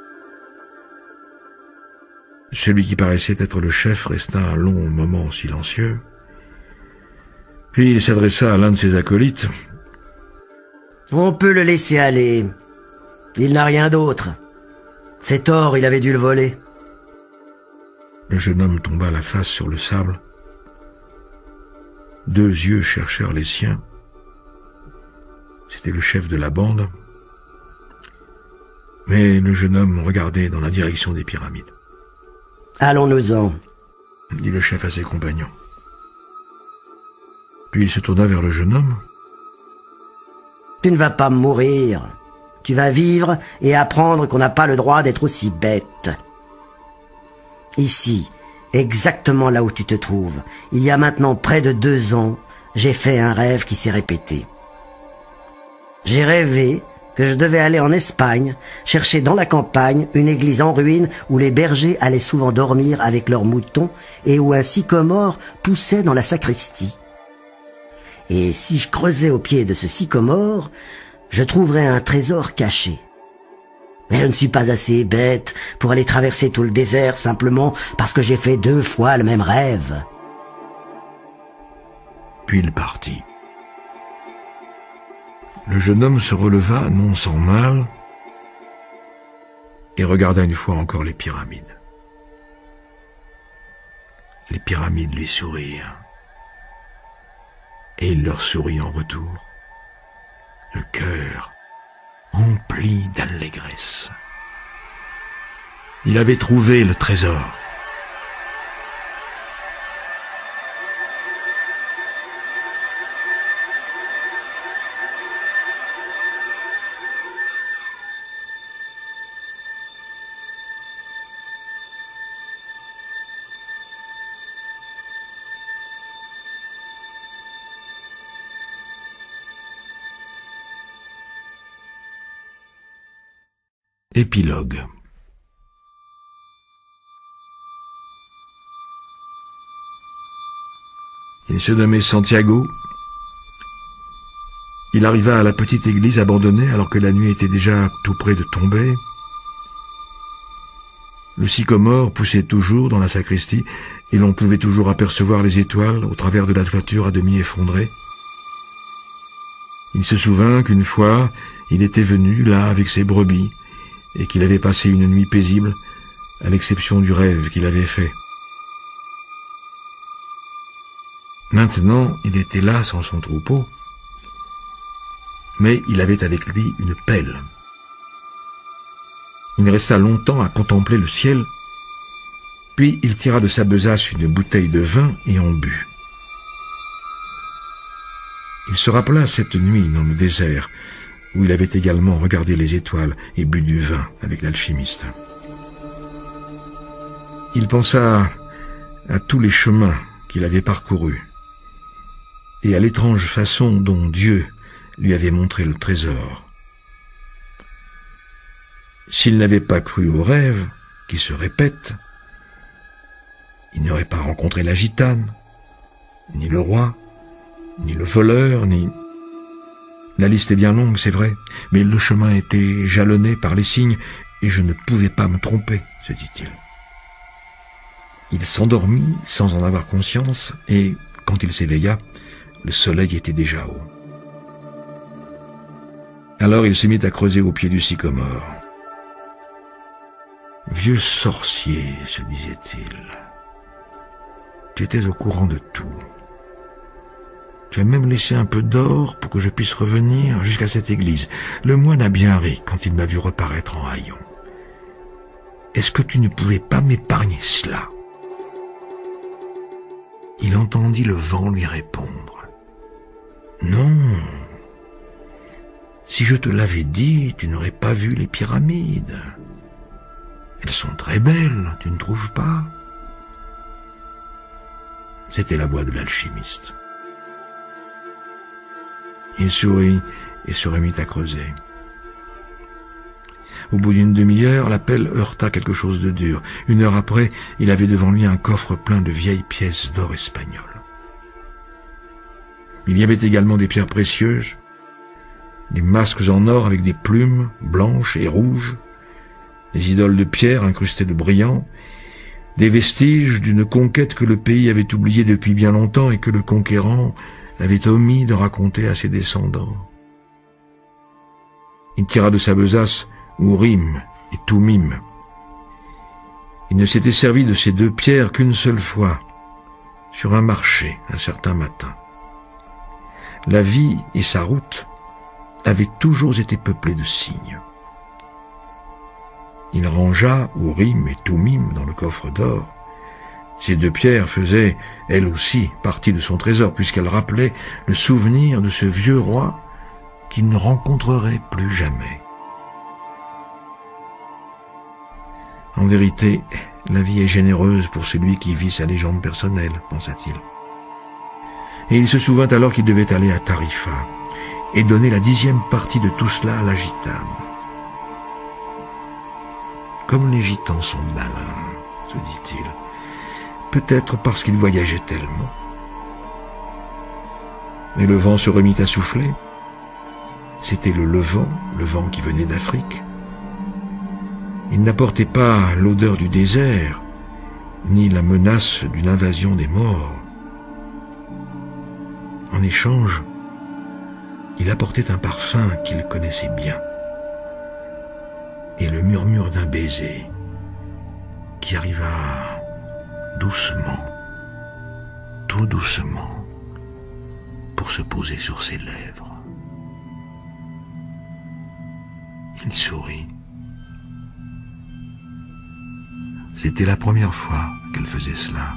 Celui qui paraissait être le chef resta un long moment silencieux. Puis il s'adressa à l'un de ses acolytes. « On peut le laisser aller. Il n'a rien d'autre. Cet or, il avait dû le voler. » Le jeune homme tomba la face sur le sable. Deux yeux cherchèrent les siens. C'était le chef de la bande. Mais le jeune homme regardait dans la direction des pyramides. « Allons-nous-en, » dit le chef à ses compagnons. Puis il se tourna vers le jeune homme. « Tu ne vas pas mourir. Tu vas vivre et apprendre qu'on n'a pas le droit d'être aussi bête. Ici, exactement là où tu te trouves, il y a maintenant près de deux ans, j'ai fait un rêve qui s'est répété. J'ai rêvé que je devais aller en Espagne, chercher dans la campagne une église en ruine où les bergers allaient souvent dormir avec leurs moutons et où un sycomore poussait dans la sacristie. Et si je creusais au pied de ce sycomore, je trouverais un trésor caché. Mais je ne suis pas assez bête pour aller traverser tout le désert simplement parce que j'ai fait deux fois le même rêve. » Puis il partit. Le jeune homme se releva, non sans mal, et regarda une fois encore les pyramides. Les pyramides lui sourirent, et il leur sourit en retour, le cœur rempli d'allégresse. Il avait trouvé le trésor. Épilogue. Il se nommait Santiago. Il arriva à la petite église abandonnée alors que la nuit était déjà tout près de tomber. Le sycomore poussait toujours dans la sacristie et l'on pouvait toujours apercevoir les étoiles au travers de la toiture à demi effondrée. Il se souvint qu'une fois, il était venu là avec ses brebis et qu'il avait passé une nuit paisible, à l'exception du rêve qu'il avait fait. Maintenant, il était là sans son troupeau, mais il avait avec lui une pelle. Il resta longtemps à contempler le ciel, puis il tira de sa besace une bouteille de vin et en but. Il se rappela cette nuit dans le désert, où il avait également regardé les étoiles et bu du vin avec l'alchimiste. Il pensa à tous les chemins qu'il avait parcourus et à l'étrange façon dont Dieu lui avait montré le trésor. S'il n'avait pas cru aux rêves qui se répètent, il n'aurait pas rencontré la gitane, ni le roi, ni le voleur, ni... La liste est bien longue, c'est vrai, mais le chemin était jalonné par les signes et je ne pouvais pas me tromper, se dit-il. Il s'endormit sans en avoir conscience et, quand il s'éveilla, le soleil était déjà haut. Alors il se mit à creuser au pied du sycomore. « Vieux sorcier, se disait-il, tu étais au courant de tout. Tu as même laissé un peu d'or pour que je puisse revenir jusqu'à cette église. Le moine a bien ri quand il m'a vu reparaître en haillons. Est-ce que tu ne pouvais pas m'épargner cela ?» Il entendit le vent lui répondre. « Non. Si je te l'avais dit, tu n'aurais pas vu les pyramides. Elles sont très belles, tu ne trouves pas ?» C'était la voix de l'alchimiste. Il sourit et se remit à creuser. Au bout d'une demi-heure, la pelle heurta quelque chose de dur. Une heure après, il avait devant lui un coffre plein de vieilles pièces d'or espagnol. Il y avait également des pierres précieuses, des masques en or avec des plumes blanches et rouges, des idoles de pierre incrustées de brillants, des vestiges d'une conquête que le pays avait oubliée depuis bien longtemps et que le conquérant avait omis de raconter à ses descendants. Il tira de sa besace Urim et Tumim. Il ne s'était servi de ces deux pierres qu'une seule fois, sur un marché, un certain matin. La vie et sa route avaient toujours été peuplées de signes. Il rangea Urim et Tumim dans le coffre d'or. Ces deux pierres faisaient, elles aussi, partie de son trésor, puisqu'elles rappelaient le souvenir de ce vieux roi qu'il ne rencontrerait plus jamais. En vérité, la vie est généreuse pour celui qui vit sa légende personnelle, pensa-t-il. Et il se souvint alors qu'il devait aller à Tarifa et donner la dixième partie de tout cela à la gitane. Comme les gitans sont malins, se dit-il. Peut-être parce qu'il voyageait tellement. Mais le vent se remit à souffler. C'était le Levant, le vent qui venait d'Afrique. Il n'apportait pas l'odeur du désert, ni la menace d'une invasion des morts. En échange, il apportait un parfum qu'il connaissait bien, et le murmure d'un baiser qui arriva doucement, tout doucement, pour se poser sur ses lèvres. Il sourit. C'était la première fois qu'elle faisait cela,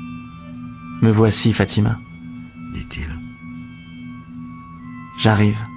Me voici, Fatima. dit-il. J'arrive.